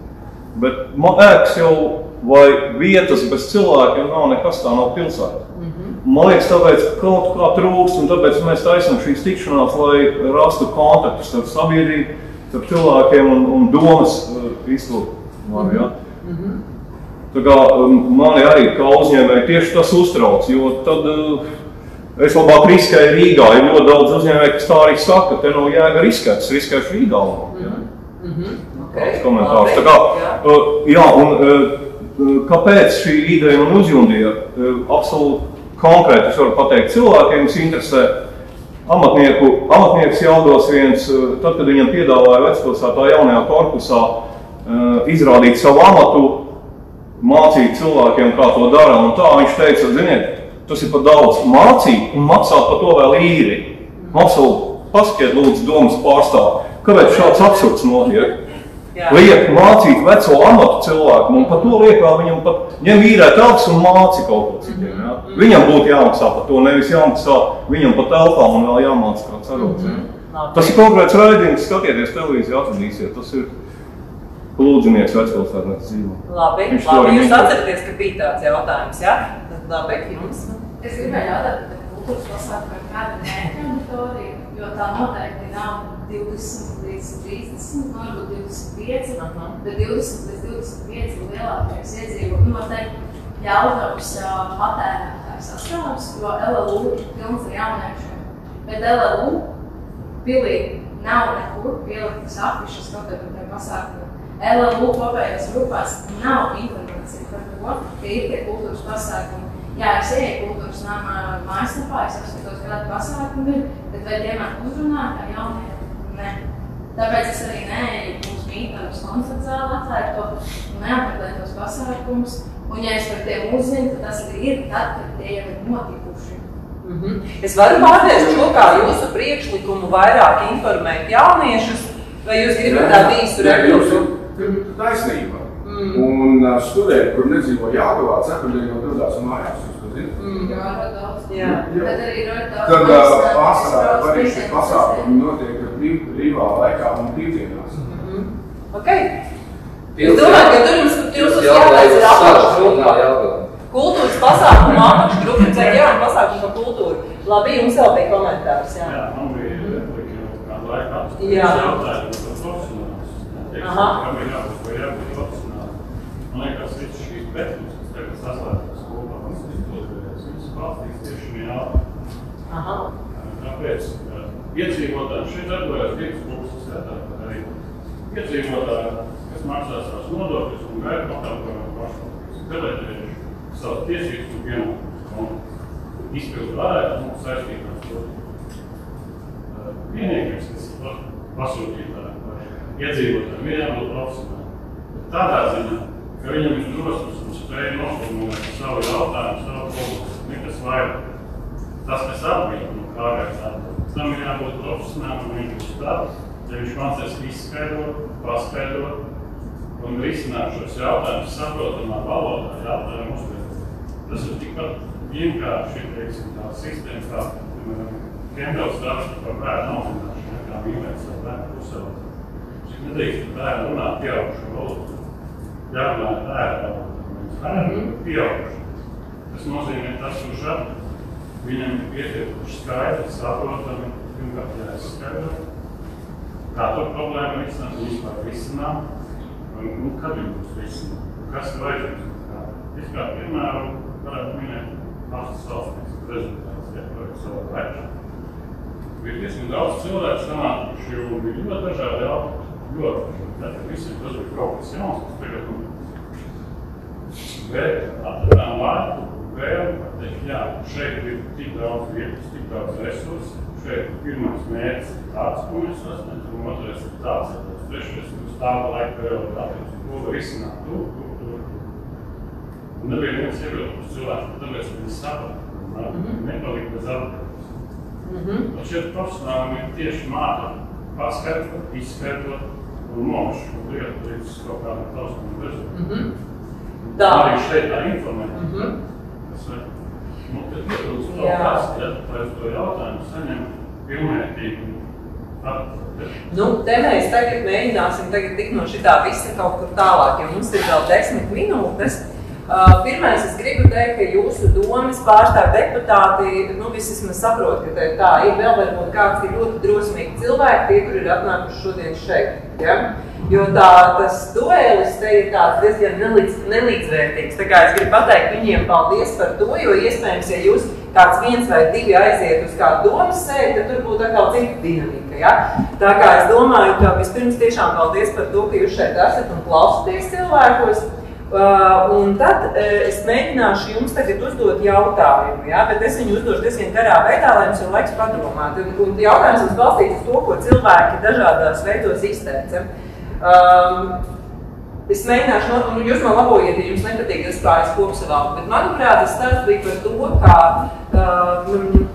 bet ēkas jau vai vietas bez cilvēkiem nav nekas, tā nav pilsēta. Mm-hmm. Man liekas, tāpēc kaut kā trūkst, un tāpēc mēs taisam šīs tikšanās, lai rastu kontaktus starp sabiedrību, starp cilvēkiem un, un domas uh, izturbu. Ja? Mm-hmm. Tā kā um, mani arī kā uzņēmēji tieši tas uztrauc, jo tad uh, es labāk riskēju Rīgā, ir ļoti daudz uzņēmēji, kas tā arī saka, te nav jēga riskēt, es riskēšu Rīgā. Ja? Mm-hmm. Okay. Komentārs. Tā kā, uh, jā, un uh, kāpēc šī ideja man uzjundīja? Uh, absolūti konkrēti es varu pateikt cilvēkiem, kas interesē. Amatnieku, amatnieks Jaudos viens, tad, kad viņam piedāvāja Vecpilsētā jaunajā korpusā izrādīt savu amatu, mācīt cilvēkiem, kā to dara, un tā viņš teica, ziniet, tas ir pat daudz mācīt un maksāt par to vēl īri. Mums vēl pasakiet lūdzu domas pārstāv, kāpēc šāds absurds notiek? Liek mācīt veco amatu cilvēku, un par to liekā viņam pat ņem īrēt algas un māci kaut ko citiem. Ja? Viņam būtu jāmaksā par to, nevis jāmaksā viņam par telpām un vēl jāmāca kā cerots. Ja? Tas ir konkrēts raidījums, skatieties televīziju, atradīsiet. Tas ir Lūdzinieks Vecpilsētnieces dzīvo. Labi, labi, jūs atceraties, ka bija tāds jautājums, ja? Labi, jums? Es gribēju jautāt, ka kultūras pasākuma ir kāda mērķa auditorija, jo tā noteikti nav divdesmit līdz trīsdesmit, varbūt divdesmit pieci, bet divdesmit līdz divdesmit pieci ir lielākais iedzīvot. Noteikti Jelgavas patērētājs sastāvs, jo L L U ir pilns ar jauniešiem. Bet L L U pilī nav nekur pieliktas afišas kaut kādiem pasākumiem. L L U kopējās grupās nav informācija par to, ka ir tie kultūras pasākumi. Jā, es ieju kultūras nama mājaslapā, es apskatos, kādi pasākumi ir, bet vai tiemēr uzrunā, kā jaunieši? Ne. Tāpēc es arī neeju mūsu mītnības koncertu zāli atvērto un neapmeklēju tos pasākumus. Un ja es par tiem uzzinu, tad tas arī ir tad, kad tie jau ir notikuši. Mm-hmm. Es varu pārvērst šo kā jūsu priekšlikumu vairāk informēt jauniešus, vai jūs gribat tādu īstu repliku? Taisnība. Mm. Un uh, studēji, kur nedzīvo Jelgavā, ceturtdien jau dodās mājās, jūs to zināt? Mm. Jā, daudz. Jā. Tad arī ir daudz. Tad uh, vasarā arī šie pasākumi notiek brīv, brīvā laikā un brīvdienās. Mm-hmm. Ok. Es domāju, ka tur jums, jums uz jāveic ir apakšgrupa. Kultūras pasākuma apakšgrupa, cēk jauna pasākuma par kultūru. Labi, jums vēl bija komentārs, jā. Jā, man bija replika jau kādu laikā. Jā. Es jautāju par profesionāls. Aha. Kam ir jābūt vai jābūt profesionāls. Man liekas, viss šīs betums, kas tagad saslētas kopā, man izdodas visas valstīs tieši viņa jautājums. Aha. Tāpēc iedzīvotājiem šeit darbojas divas puses, jā, tā arī iedzīvotāji, kas maksā savas nodokļus un gaida pakalpojumu pašvaldības. Kāpēc savas tiesības un pienākumus un izpildu varētu mums saistīt ar to. Vienīgais, kas ir pasūtītāji vai iedzīvotājiem, ir jābūt profesionāli. Tādā ziņā, ka viņam ir drosmes un spēja noformulēt savu jautājumu, savu problēmu, nekas vairāk. Tas, kas atbild no kārais atbild. Tam ir jābūt profesionāli un viņš būs tāds, ja viņš mācīs izskaidrot, paskaidrot un risināt šos jautājumus saprotamā valodā, jautājumu uzvedot. Tas ir tikpat vienkārši, teiksim, tā sistēma, kā, piemēram, Kembels darbs par bērnu audzināšanu, kā mīlēt savu bērnu pusaudzē. Šeit nedrīkst bērnu runāt pieaugušu valodu. Jārunā bērnu valodu. Bērnu ir pieauguši. Tas nozīmē tas, kurš atbild. Viņam ir pietiekuši skaidri, saprotami, pirmkārt jāizskaidro, kā to problēmu risināt, un vispār risinām, un kad viņi būs risināt, kas ir vajadzīgs. Es kā piemēru varētu minēt valsts valstības rezultātus, ja projekts savu vēršu. Ir diezgan daudz cilvēku sanākuši, un bija ļoti dažādi jautājumi, ļoti dažādi. Tātad visiem tas bija kaut kas jauns, kas tagad un... Bet atradām laiku, vēlu, pateikt, jā, šeit ir tik daudz vietas, tik daudz resursi, šeit pirmais mērķis ir tāds, ko mēs sasniedz, un otrais ir tāds, un trešais ir uz tādu laiku periodu attiecīgi, ko var izsināt tur, tur, tur, tur. Un nebija viens iebildumus cilvēks, tāpēc viņi saprat, un nepalika bez atbildības. Un šeit profesionāli ir tieši māta paskaidrot, izskaidrot un nomašot lietu līdz kaut kādam taustam rezultātam. Arī šeit tā informēt. Nu, tad, protams, vēl tās, ja pēc to jautājumu saņem pilnvērtīgi atbildēt. Nu, te mēs tagad mēģināsim tagad tikt no šitā visa kaut kur tālāk, jo mums ir vēl desmit minūtes. Uh, pirmais, es gribu teikt, ka jūsu domas pārstāv deputāti, nu, vismaz saprot, ka te tā ir vēl varbūt kāds ir ļoti drosmīgi cilvēki, tie, kur ir atnākuši šodien šeit, ja? Jo tā, tas duelis te ir tāds diezgan nelīdz, nelīdzvērtīgs. Tā kā es gribu pateikt viņiem paldies par to, jo iespējams, ja jūs kāds viens vai divi aiziet uz kādu domas sēdi, tad tur būtu atkal cita dinamika, ja? Tā kā es domāju, ka vispirms tiešām paldies par to, ka jūs šeit esat un klausaties cilvēkos. Uh, un tad uh, es mēģināšu jums tagad uzdot jautājumu, ja? Bet es viņu uzdošu diezgan garā veidā, lai jums ir laiks padomāt. Un, un jautājums mums balstīts uz to, ko cilvēki dažādās veidos izteica. Um, es mēģināšu, no, un jūs man labojiet, ja jums nepatīk, es kā es kopsavalku, bet manuprāt, tas stāsts bija par to, kā uh,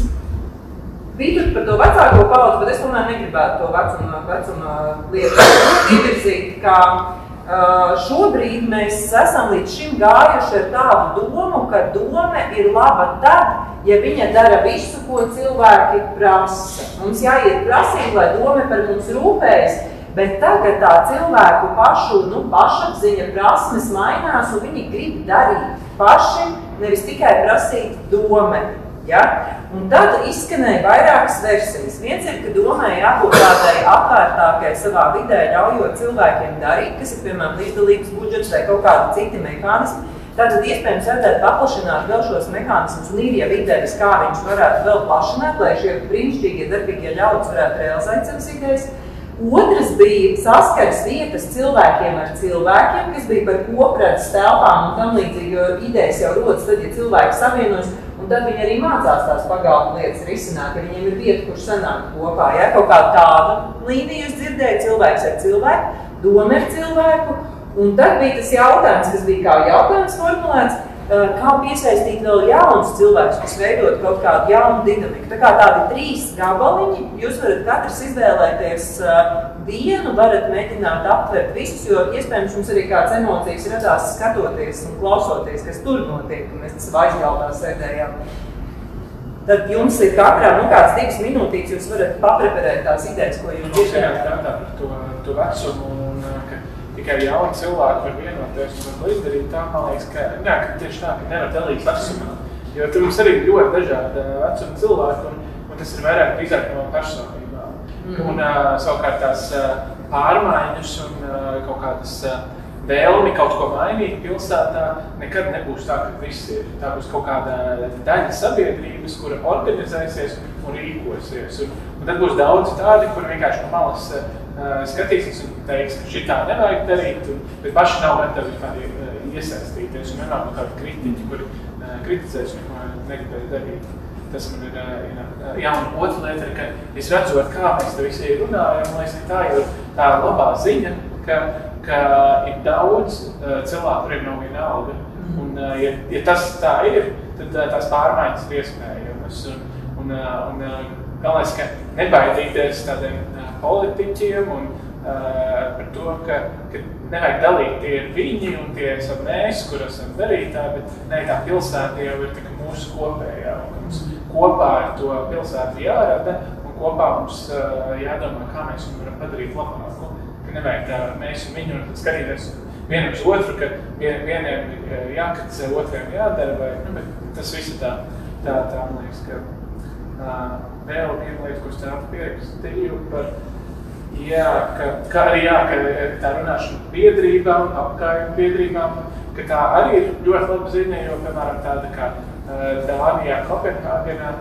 bija tur par to vecāko paudzi, bet es tomēr negribētu to vecuma, vecuma lietu ievirzīt, kā Uh, šobrīd mēs esam līdz šim gājuši ar tādu domu, ka dome ir laba tad, ja viņa dara visu, ko cilvēki prasa. Mums jāiet prasīt, lai dome par mums rūpējas, bet tagad tā cilvēku pašu, nu, pašapziņa prasmes mainās un viņi grib darīt paši, nevis tikai prasīt dome. Ja? Un tad izskanēja vairākas versijas. Viens ir, ka domai jābūt tādai atvērtākai savā vidē, ļaujot cilvēkiem darīt, kas ir, piemēram, līdzdalības budžets vai kaut kādi citi mehānismi. Tātad iespējams vajadzētu paplašināt vēl šos mehānismus un ir jau idejas, kā viņš varētu vēl plašināt, lai šie brīnišķīgie darbīgie ļaudis varētu realizēt savas idejas. Otrs bija saskars vietas cilvēkiem ar cilvēkiem, kas bija par kopredzes telpām un tam līdzīgi, jo idejas jau rodas tad, ja cilvēki savienojas, un tad viņi arī mācās tās pagalma lietas risināt, ja viņiem ir vieta, kur sanāk kopā. Ja? Kaut kā tādu līniju es dzirdēju, cilvēks ar cilvēku, doma ar cilvēku, un tad bija tas jautājums, kas bija kā jautājums formulēts, kā piesaistīt vēl jaunus cilvēkus, kas veidot kaut kādu jaunu dinamiku. Tā kā tādi trīs gabaliņi, jūs varat katrs izvēlēties vienu, varat mēģināt aptvert visus, jo iespējams jums arī kāds emocijas radās skatoties un klausoties, kas tur notiek, un mēs savā aizgaldā sēdējām. Tad jums ir katrā, nu kāds divas minūtītes, jūs varat papreparēt tās idejas, ko jums ir. Jā, tā par to, to vecumu, un ka tikai jauni cilvēki var vienoties un var izdarīt tā, man liekas, ka, jā, ka tieši tā, ka nevar dalīt vecumā. Jo tur mums arī ļoti dažādi vecuma cilvēki, un, un tas ir vairāk drīzāk no personībām. Mm. Un uh, savukārt tās uh, pārmaiņas un uh, kaut kādas uh, vēlmi kaut ko mainīt pilsētā nekad nebūs tā, ka viss ir. Tā būs kaut kāda daļa sabiedrības, kura organizēsies un rīkosies. Un, un tad būs daudz tādi, kur vienkārši no malas uh, skatīsies un teiks, ka šitā nevajag darīt, un, bet paši nav gatavi kādi uh, iesaistīties. Un vienmēr būs tādi kritiķi, kuri uh, kritizēs un ko negribēs darīt. Tas man ir, uh, jā, un otra lieta ir, ka es redzot, kā mēs te visi runājam, lai es tā ir tā labā ziņa, ka, ka ir daudz uh, cilvēku, kuriem nav vienalga. Un, uh, ja, ja tas tā ir, tad uh, tās pārmaiņas ir iespējamas. Un, un, uh, un uh, galvenais, ka nebaidīties tādiem uh, politiķiem un uh, par to, ka, ka nevajag dalīt tie ir viņi un tie esam mēs, kur esam darītāji, bet ne, tā pilsēta jau ir tā, mūsu kopējā. Un mums kopā ar to pilsētu jārada un kopā mums uh, jādomā, kā mēs viņu varam padarīt labāku. Ka nevajag tā mēs un viņu un skatīties vienam uz otru, ka vien, vieniem ir jākatizē, otriem jādara, vai, nu, bet tas viss ir tā, tā, tā, man liekas, ka uh, vēl viena lieta, ko stāvu pierakstīju par, jā, ka, ka arī jā, ka tā runāšana biedrībām, apkārtņu biedrībām, ka tā arī ir ļoti laba ziņa, jo, piemēram, tāda kā Dānijā, Kopenhāgenā,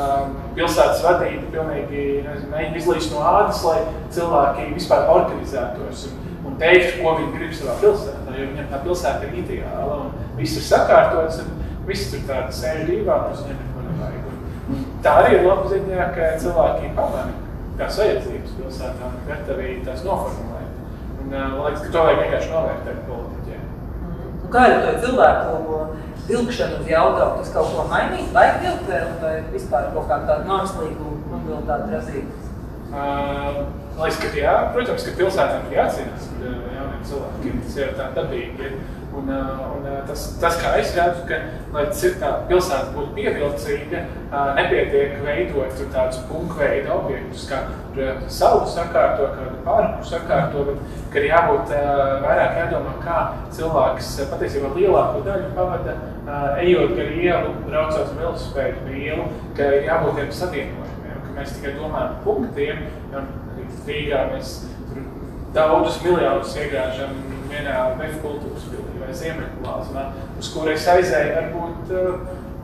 pilsētas vadība pilnīgi mēģina izlīst no ādas, lai cilvēki vispār organizētos un, un teikt, ko viņi grib savā pilsētā, jo viņam tā pilsēta ir ideāla un viss ir sakārtots un viss tur tāda sēž dīvā, un viņam neko nevajag. Un tā arī ir laba ziņā, ka cilvēki pamani tās vajadzības pilsētā un gatavi tās noformulēt. Un man liekas, ka to vajag vienkārši novērtēt politiķiem. Un kā ir to cilvēku vilkšanu uz jautājumu, tas kaut ko mainīt, vajag vilkt vēl, vai vispār kaut kā tādu mākslīgu mobilitāti razīt? Uh, liekas, ka jā, protams, ka pilsētām ir jācīnās ar jauniem cilvēkiem, tas ir tā dabīgi. Un, un tas, tas, kā es redzu, ka, lai tā pilsēta būtu pievilcīga, nepietiek veidot tādus punkveidu objektus, kā salu sakārto, kādu parku sakārto, bet ka ir jābūt vairāk jādomā, kā cilvēks patiesībā lielāko daļu pavada, ejot gar ielu, braucot velosipēdu pa ielu, ka ir jābūt tiem savienojumiem, ka mēs tikai domājam par punktiem, un Rīgā mēs daudzus miljonus iegāžam vienā vefu kultūras pilī vai Ziemeļplāzmā, uz kur es aizēju varbūt uh,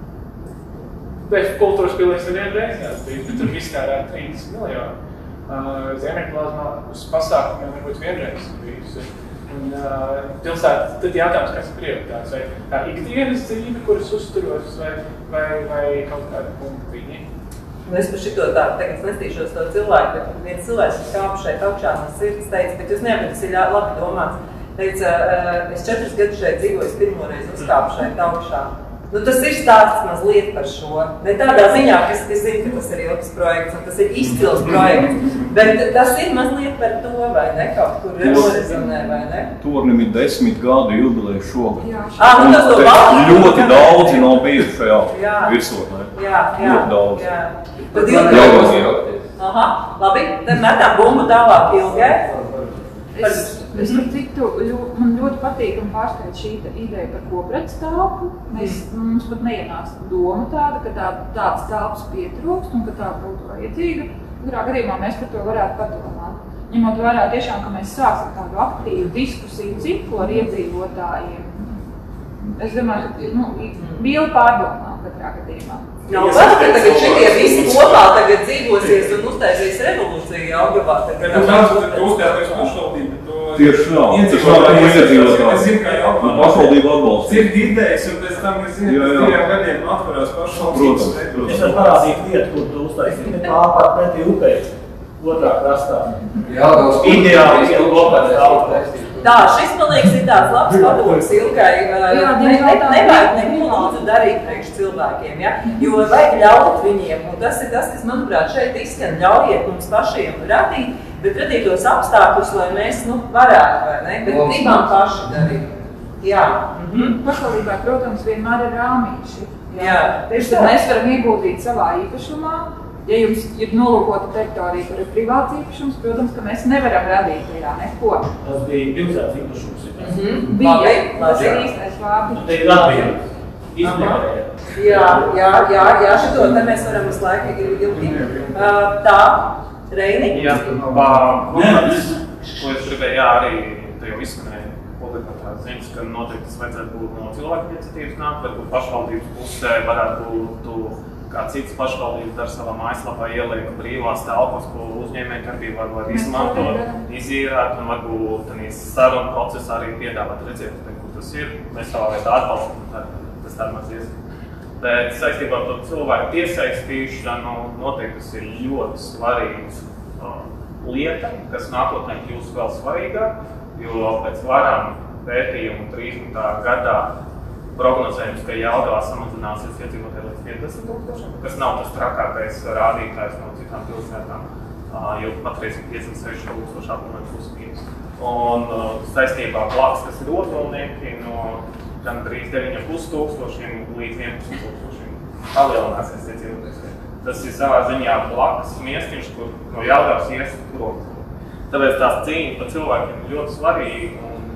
vefu kultūras pilīs nevien reizēs bijis, bet tur iztērēt trīsdesmit miljoni. Uh, Ziemeļplāzmā uz pasākumiem varbūt vienreiz bijis. Un uh, pilsēta, tad jautājums, kas ir prioritārs, vai tā ikdienas dzīve, kuras uzturos, vai, vai, vai kaut kāda punktiņa? Es par šito tā, tagad nestīšos to cilvēku, bet viens cilvēks, kas kāpa šeit augšā no sirds, teica, bet jūs nevarat, tas ir labi domāts, teica, es četrus gadus šeit dzīvoju, es pirmoreiz uzkāpu šeit augšā. Nu, tas ir stāsts mazliet par šo. Ne tādā ziņā, ka es zinu, ka tas ir ilgs projekts un tas ir izcils projekts, bet tas ir mazliet par to, vai ne, kaut kur horizonē, vai ne? Tornim ir desmit gadu jubileja šogad. Ā, nu tas to valdi. Ļoti daudzi nav bijuši šajā virsotnē. Jā, jā, ļoti daudz. Jā. Tad ilgi. Aha, labi, tad metam bumbu tālāk Ilgai. Es, es par citu, man ļoti patīk un pārsteidz šī ideja par koprets telpu. Mēs, mums pat neienāca doma tāda, ka tā, tāds telpas pietrūkst un ka tā būtu vajadzīga. Katrā gadījumā mēs par to varētu padomāt. Ņemot vērā tiešām, ka mēs sāksim tādu aktīvu diskusiju ciklu ar iedzīvotājiem. Es domāju, ka nu, vielu pārdomām katrā gadījumā. Nav vēl, ka tagad šitie visi kopā tagad dzīvosies un uztaisīs revolūciju Jelgavā. Bet mēs uzstājāmies pašvaldību, bet to... Tieši nav. Tas nav kā iedzīvotājs. Es zinu, kā Jelgavā. Pašvaldība atbalsta. Cik idejas, un pēc tam, es zinu, pēc diviem gadiem atvarās pašvaldības. Es varu parādīt vietu, kur tu uztaisīji. Pārpār pretī upei, otrā krastā. Jelgavas ideāli ir kopēc tālāk. Tā, šis, man liekas, ir tāds labs padoms Ilgai. Nevajag neko lūdzu darīt priekš cilvēkiem, ja? Jo vajag ļaut viņiem, un tas ir tas, kas, manuprāt, šeit izskan, ļaujiet mums pašiem radīt, bet radīt tos apstākļus, lai mēs, nu, varētu, vai ne? Bet gribam paši darīt. Jā. Mhm. Pašvaldībā, protams, vienmēr ir rāmīši. Jā. Tieši tad mēs varam ieguldīt savā īpašumā. Ja jums ir nolūkota teritorija, kur ir privāts īpašums, protams, ka mēs nevaram radīt tajā neko. Tas bija pilsētas īpašums. Mm-hmm. Bija, tas ir īstais vārds. Tā ir atbildība. Izmērē. Jā, jā, jā, jā, šito te mēs varam visu laiku ilgi. Uh, tā, Reini? Jā, protams, ko es gribēju, jā, arī te jau izskanēja publikātās ziņas, ka noteikti tas vajadzētu būt no cilvēku iniciatīvas nāk, varbūt pašvaldības pusē varētu būt kā cits pašvaldības dara savā mājaslapā ieliek brīvās telpas, ko uzņēmējdarbība var, var izmantot, izīrēt un varbūt tādīs sarunu procesā arī piedāvāt redzēt, kur tas ir. Mēs savā vietā atbalstam, tas tā maz ieskatīt. Bet saistībā ar to cilvēku piesaistīšanu noteikti tas ir ļoti svarīgs uh, lieta, kas nākotnē kļūs vēl svarīgāk, jo pēc varam pētījumu trīsdesmitā gadā prognozējums, ka Jelgavā samazināsies iedzīvotāji līdz piecdesmit tūkstošiem, kas nav tas trakākais rādītājs no citām pilsētām, jo patreiz ir piecdesmit seši tūkstoši apmēram plus mīnus. Un saistībā blakus, kas ir Otolnieki, no gandrīz deviņi ar pus tūkstošiem līdz vienpadsmit tūkstošiem palielināsies iedzīvotāji. Tas ir savā ziņā blakus miestiņš, kur no Jelgavas ies prom. Tāpēc tās cīņas par cilvēkiem ir ļoti svarīgi.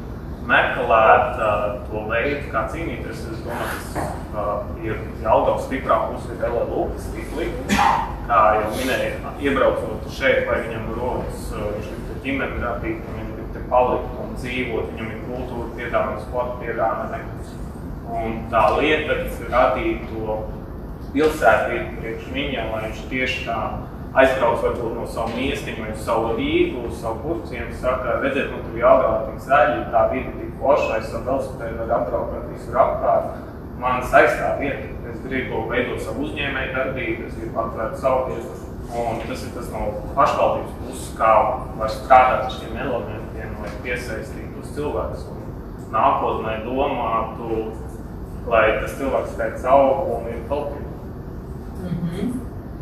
Meklēt uh, to veidu, kā cīnīties, es domāju, tas uh, ir Jelgavas stiprā puse ir L L U, tas tīklī. Kā jau minēja, iebraucot šeit, vai viņam rodas, uh, viņš grib te ģimeni radīt, viņam grib te palikt un dzīvot, viņam ir kultūra piedāvājumi, sporta piedāvājumi. Un tā lieta, kas ir radīt to pilsētu priekš viņam, lai viņš tieši tā aizbrauc varbūt no savu miestiņu vai savu Rīgu, savu kurcienu, saka, redzēt, nu tur Jelgavā tik zaļi, tā vidi tik forša, es savu velosipēdu var apbraukāt visur apkārt. Man saistā vieta, es gribu veidot savu uzņēmēju darbību, es gribu atvērt savu vietu. Un tas ir tas no pašvaldības puses, kā var strādāt ar šiem elementiem, lai piesaistītu tos cilvēkus un nākotnē domātu, lai tas cilvēks skaits aug un ir kvalitīvi. Mm-hmm.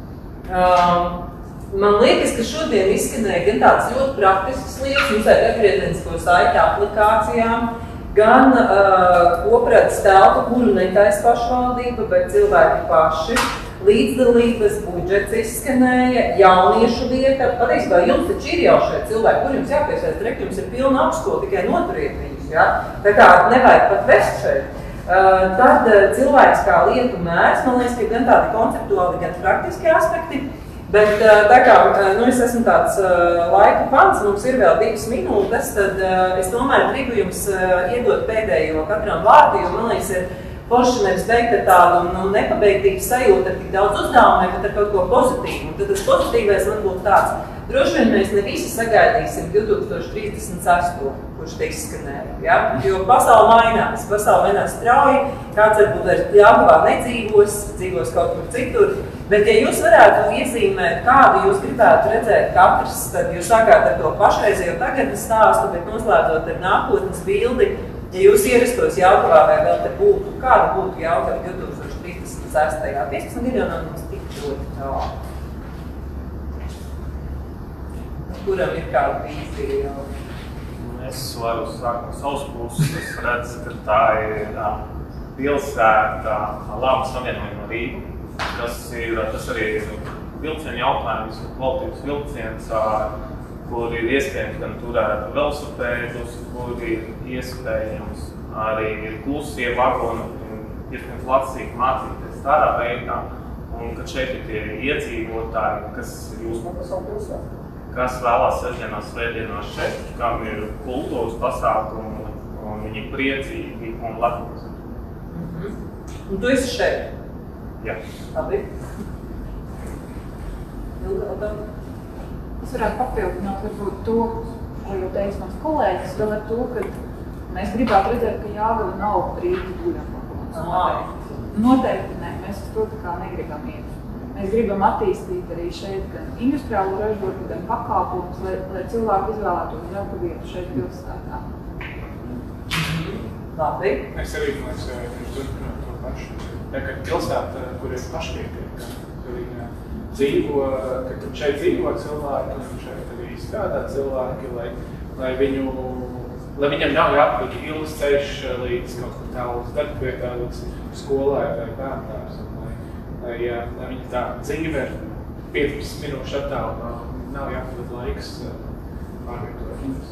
Um, man liekas, ka šodien izskanēja gan tāds ļoti praktisks lietas, mums ir atgriezenisko saiti aplikācijām, gan uh, koprats telpa, kuru netais pašvaldība, bet cilvēki paši, līdzdalības budžets izskanēja, jauniešu lieta. Patiesībā jums taču ir jau šeit cilvēki, kur jums jāpiesaist, direkt jums ir pilna apskola, tikai noturiet viņus, ja? Tā kā nevajag pat vest šeit. Uh, tad uh, cilvēks kā lietu mērs, man liekas, ka gan tādi konceptuāli, gan praktiski aspekti, bet uh, tā kā uh, nu, es esmu tāds uh, laika fans, mums ir vēl divas minūtes, tad uh, es tomēr gribu jums uh, iedot pēdējo katram vārdu, jo man liekas, ir forši nevis beigt ar tādu nu, nepabeigtīgu sajūtu ar tik daudz uzdevumiem, bet ar kaut ko pozitīvu. Un tad tas pozitīvais man būtu tāds, Droši vien mēs ne visi sagaidīsim divi tūkstoši trīsdesmit sesto, kurš te izskanēja, ja? Jo pasaule mainās, pasaule mainās strauji, kāds varbūt vairs Jelgavā nedzīvos, dzīvos kaut kur citur, bet ja jūs varētu iezīmēt, kādu jūs gribētu redzēt katrs, tad jūs sākāt ar to pašreizējo tagadnes stāstu, bet noslēdzot ar nākotnes bildi, ja jūs ierastos Jelgavā vai vēl te būtu, kāda būtu Jelgava divi tūkstoši trīsdesmit sestajā? piecpadsmit miljoni no mums tik ļoti tālu. Kuram ir kāda vīzija jau? Es varu sākt no savas puses. Es redzu, ka tā ir pilsēta labi savienojuma ar Rīgu. Tas, ir, tas arī ir vilcienu jautājums, kvalitīvs vilciens, kur ir iespējams gan turēt velosipēdus, kur ir iespējams arī ir klusie vagoni, iespējams lacīgi mācīties tādā veidā. Un kad šeit ir tie iedzīvotāji, kas ir uzmanīgi savu pilsētu, kas vēlās sestdienās, svētdienās šeit, kam ir kultūras pasākumi, un viņi ir priecīgi un lepni. Mm-hmm. Un tu esi šeit? Jā. Labi. Es varētu papildināt varbūt to, ko jau teica mans kolēģis, vēl ar to, ka mēs gribētu redzēt, ka Jelgava nav Rīgas guļamvagons. Noteikti ne, mēs uz to tā kā negribam iet. Mēs gribam attīstīt arī šeit gan industriālo ražotu, gan pakalpojumus, lai, lai cilvēki izvēlētos darba vietu šeit pilsētā. Labi. Es arī, man liekas, viņš turpināt to pašu. Ja, ka pilsēta, kur ir pašpietiekama, ka viņa dzīvo, ka šeit dzīvo cilvēki, un šeit arī izstrādā cilvēki, lai, lai, viņu, lai viņam nav jāpīt ilgs ceļš līdz kaut kur tālu uz darba vietā, līdz skolai vai bērndārs. Lai, ja, lai viņa tā dzīve ir piecpadsmit minūšu attālumā, nav jāpavada laiks pārvietošanas.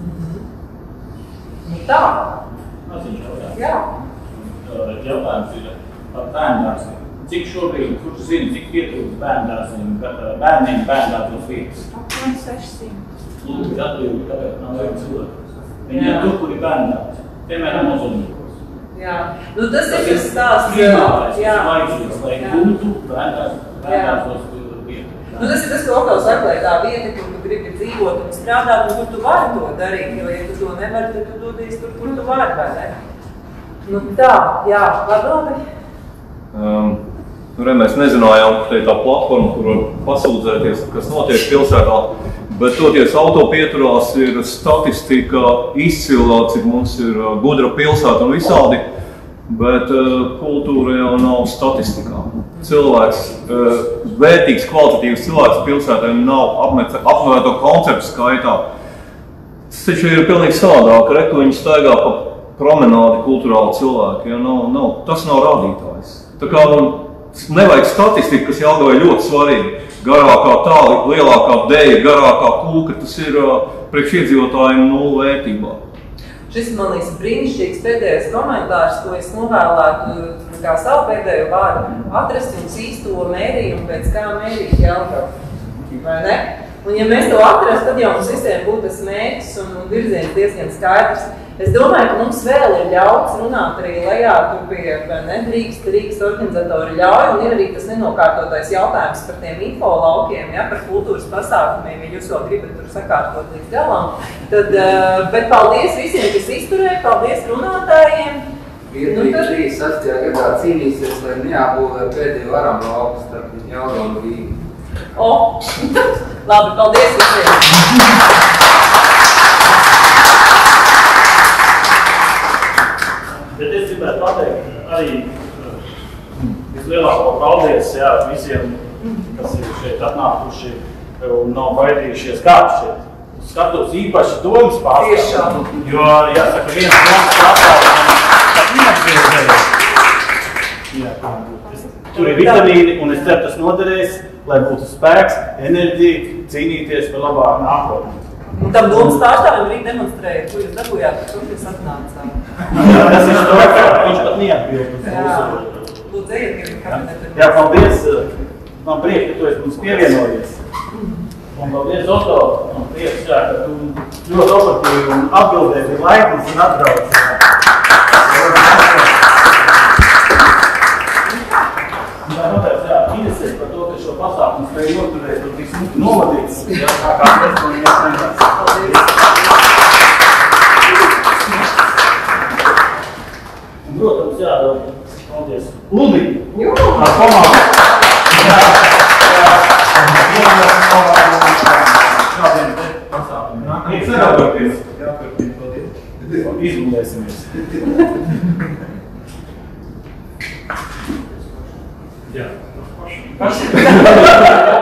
Nu tā. Maziņš jautājums. Jā. Jautājums ir par bērndārsiem. Cik šobrīd, kurš zina, cik pietrūkst bērndārsiem, bērniem bērndārzos vietas? Apmēram sešsimt. Lūdzu, atbildi, kāpēc nav vajag cilvēkus. Viņi ir tur, kur ir bērndārs. Piemēram, Mozambikas. Jā, nu tas ir tas stāsts. Primārais, tas vajadzīgs, lai būtu bērndārzos vietu. Nu tas ir tas, ko Okals saka, lai tā vieta, kur tu gribi dzīvot un strādāt, un kur tu vari to darīt, jo ja tu to nevari, tad tu dodies tur, kur tu vari, vai ne? Nu tā, jā, labi, labi. Um, nu, re, mēs nezinājām, ka tā ir tā platforma, kur var pasūdzēties, kas notiek pilsētā, bet toties auto pieturās ir statistika izcilā, cik mums ir gudra pilsēta un visādi, bet uh, kultūra jau nav statistikā. Cilvēks, uh, vērtīgs, kvalitatīvs cilvēks pilsētā nav apmērto konceptu skaitā. Tas taču ir pilnīgi savādāk, re, ka viņi staigā pa promenādi kulturāli cilvēki, ja nav, nav, tas nav rādītājs. Tā kā nu, nevajag statistiku, kas Jelgavai ļoti svarīgi. Garākā tāli, lielākā deja, garākā kūka, tas ir uh, priekš iedzīvotājiem nullu vērtībā. Šis, man liekas, brīnišķīgs pēdējais komentārs, ko es novēlētu kā savu pēdējo vārdu atrast jums īsto mērījumu, pēc kā mērīt Jelgavu. Vai ne? Un ja mēs to atrast, tad jau mums visiem būtu tas mērķis un, un virziens diezgan skaidrs. Es domāju, ka mums vēl ir ļauts runāt arī lejā, tur pie Rīgas, Rīgas organizatori ļauj, un ir arī tas nenokārtotais jautājums par tiem info laukiem, ja, par kultūras pasākumiem, ja jūs vēl gribat tur sakārtot līdz galam. Tad, bet paldies visiem, kas izturēja, paldies runātājiem. Rīgas sastajā gadā cīnīsies, lai neapbūvē pēdējo varam lauku starp Jelgavu un Rīgu. O, labi, paldies visiem! Bet es gribētu pateikt arī vislielāko paldies jā, visiem, kas ir šeit atnākuši un nav baidījušies kāds šeit. Skatos īpaši domas pārstāvjiem, jo, jāsaka, viens domas pārstāvjiem pat neatgriežējas. Tur ir vitamīni, un es ceru, tas noderēs, lai būtu spēks, enerģija, cīnīties par labāku nākotni. Un tam domas pārstāvjiem rīt demonstrēja, ko jūs dabūjāt, par to jūs atnācāt. Jā, tas ir to, ka viņš pat neatbild. Jā, lūdzu, ejiet, kabinetu. Jā, paldies. Man prieks, ka tu esi mums pievienojies. Un paldies, Otto. Man prieks, jā, ka tu ļoti operatīvi un atbildēji laipnis un atbrauc. Tā noteikti, jā, interesēs par to, ka šo pasākumu spēju noturēt un visu novadīts. Jā, kā kā pēc to iesniegās. Un, protams, jā, paldies. Uldi! Jū! Ar komandu! Jā, jā. Šādiem te pasākumiem. Nākamie sadarboties. Jā, turpiniet, paldies. Izgulēsimies. Jā. Paši.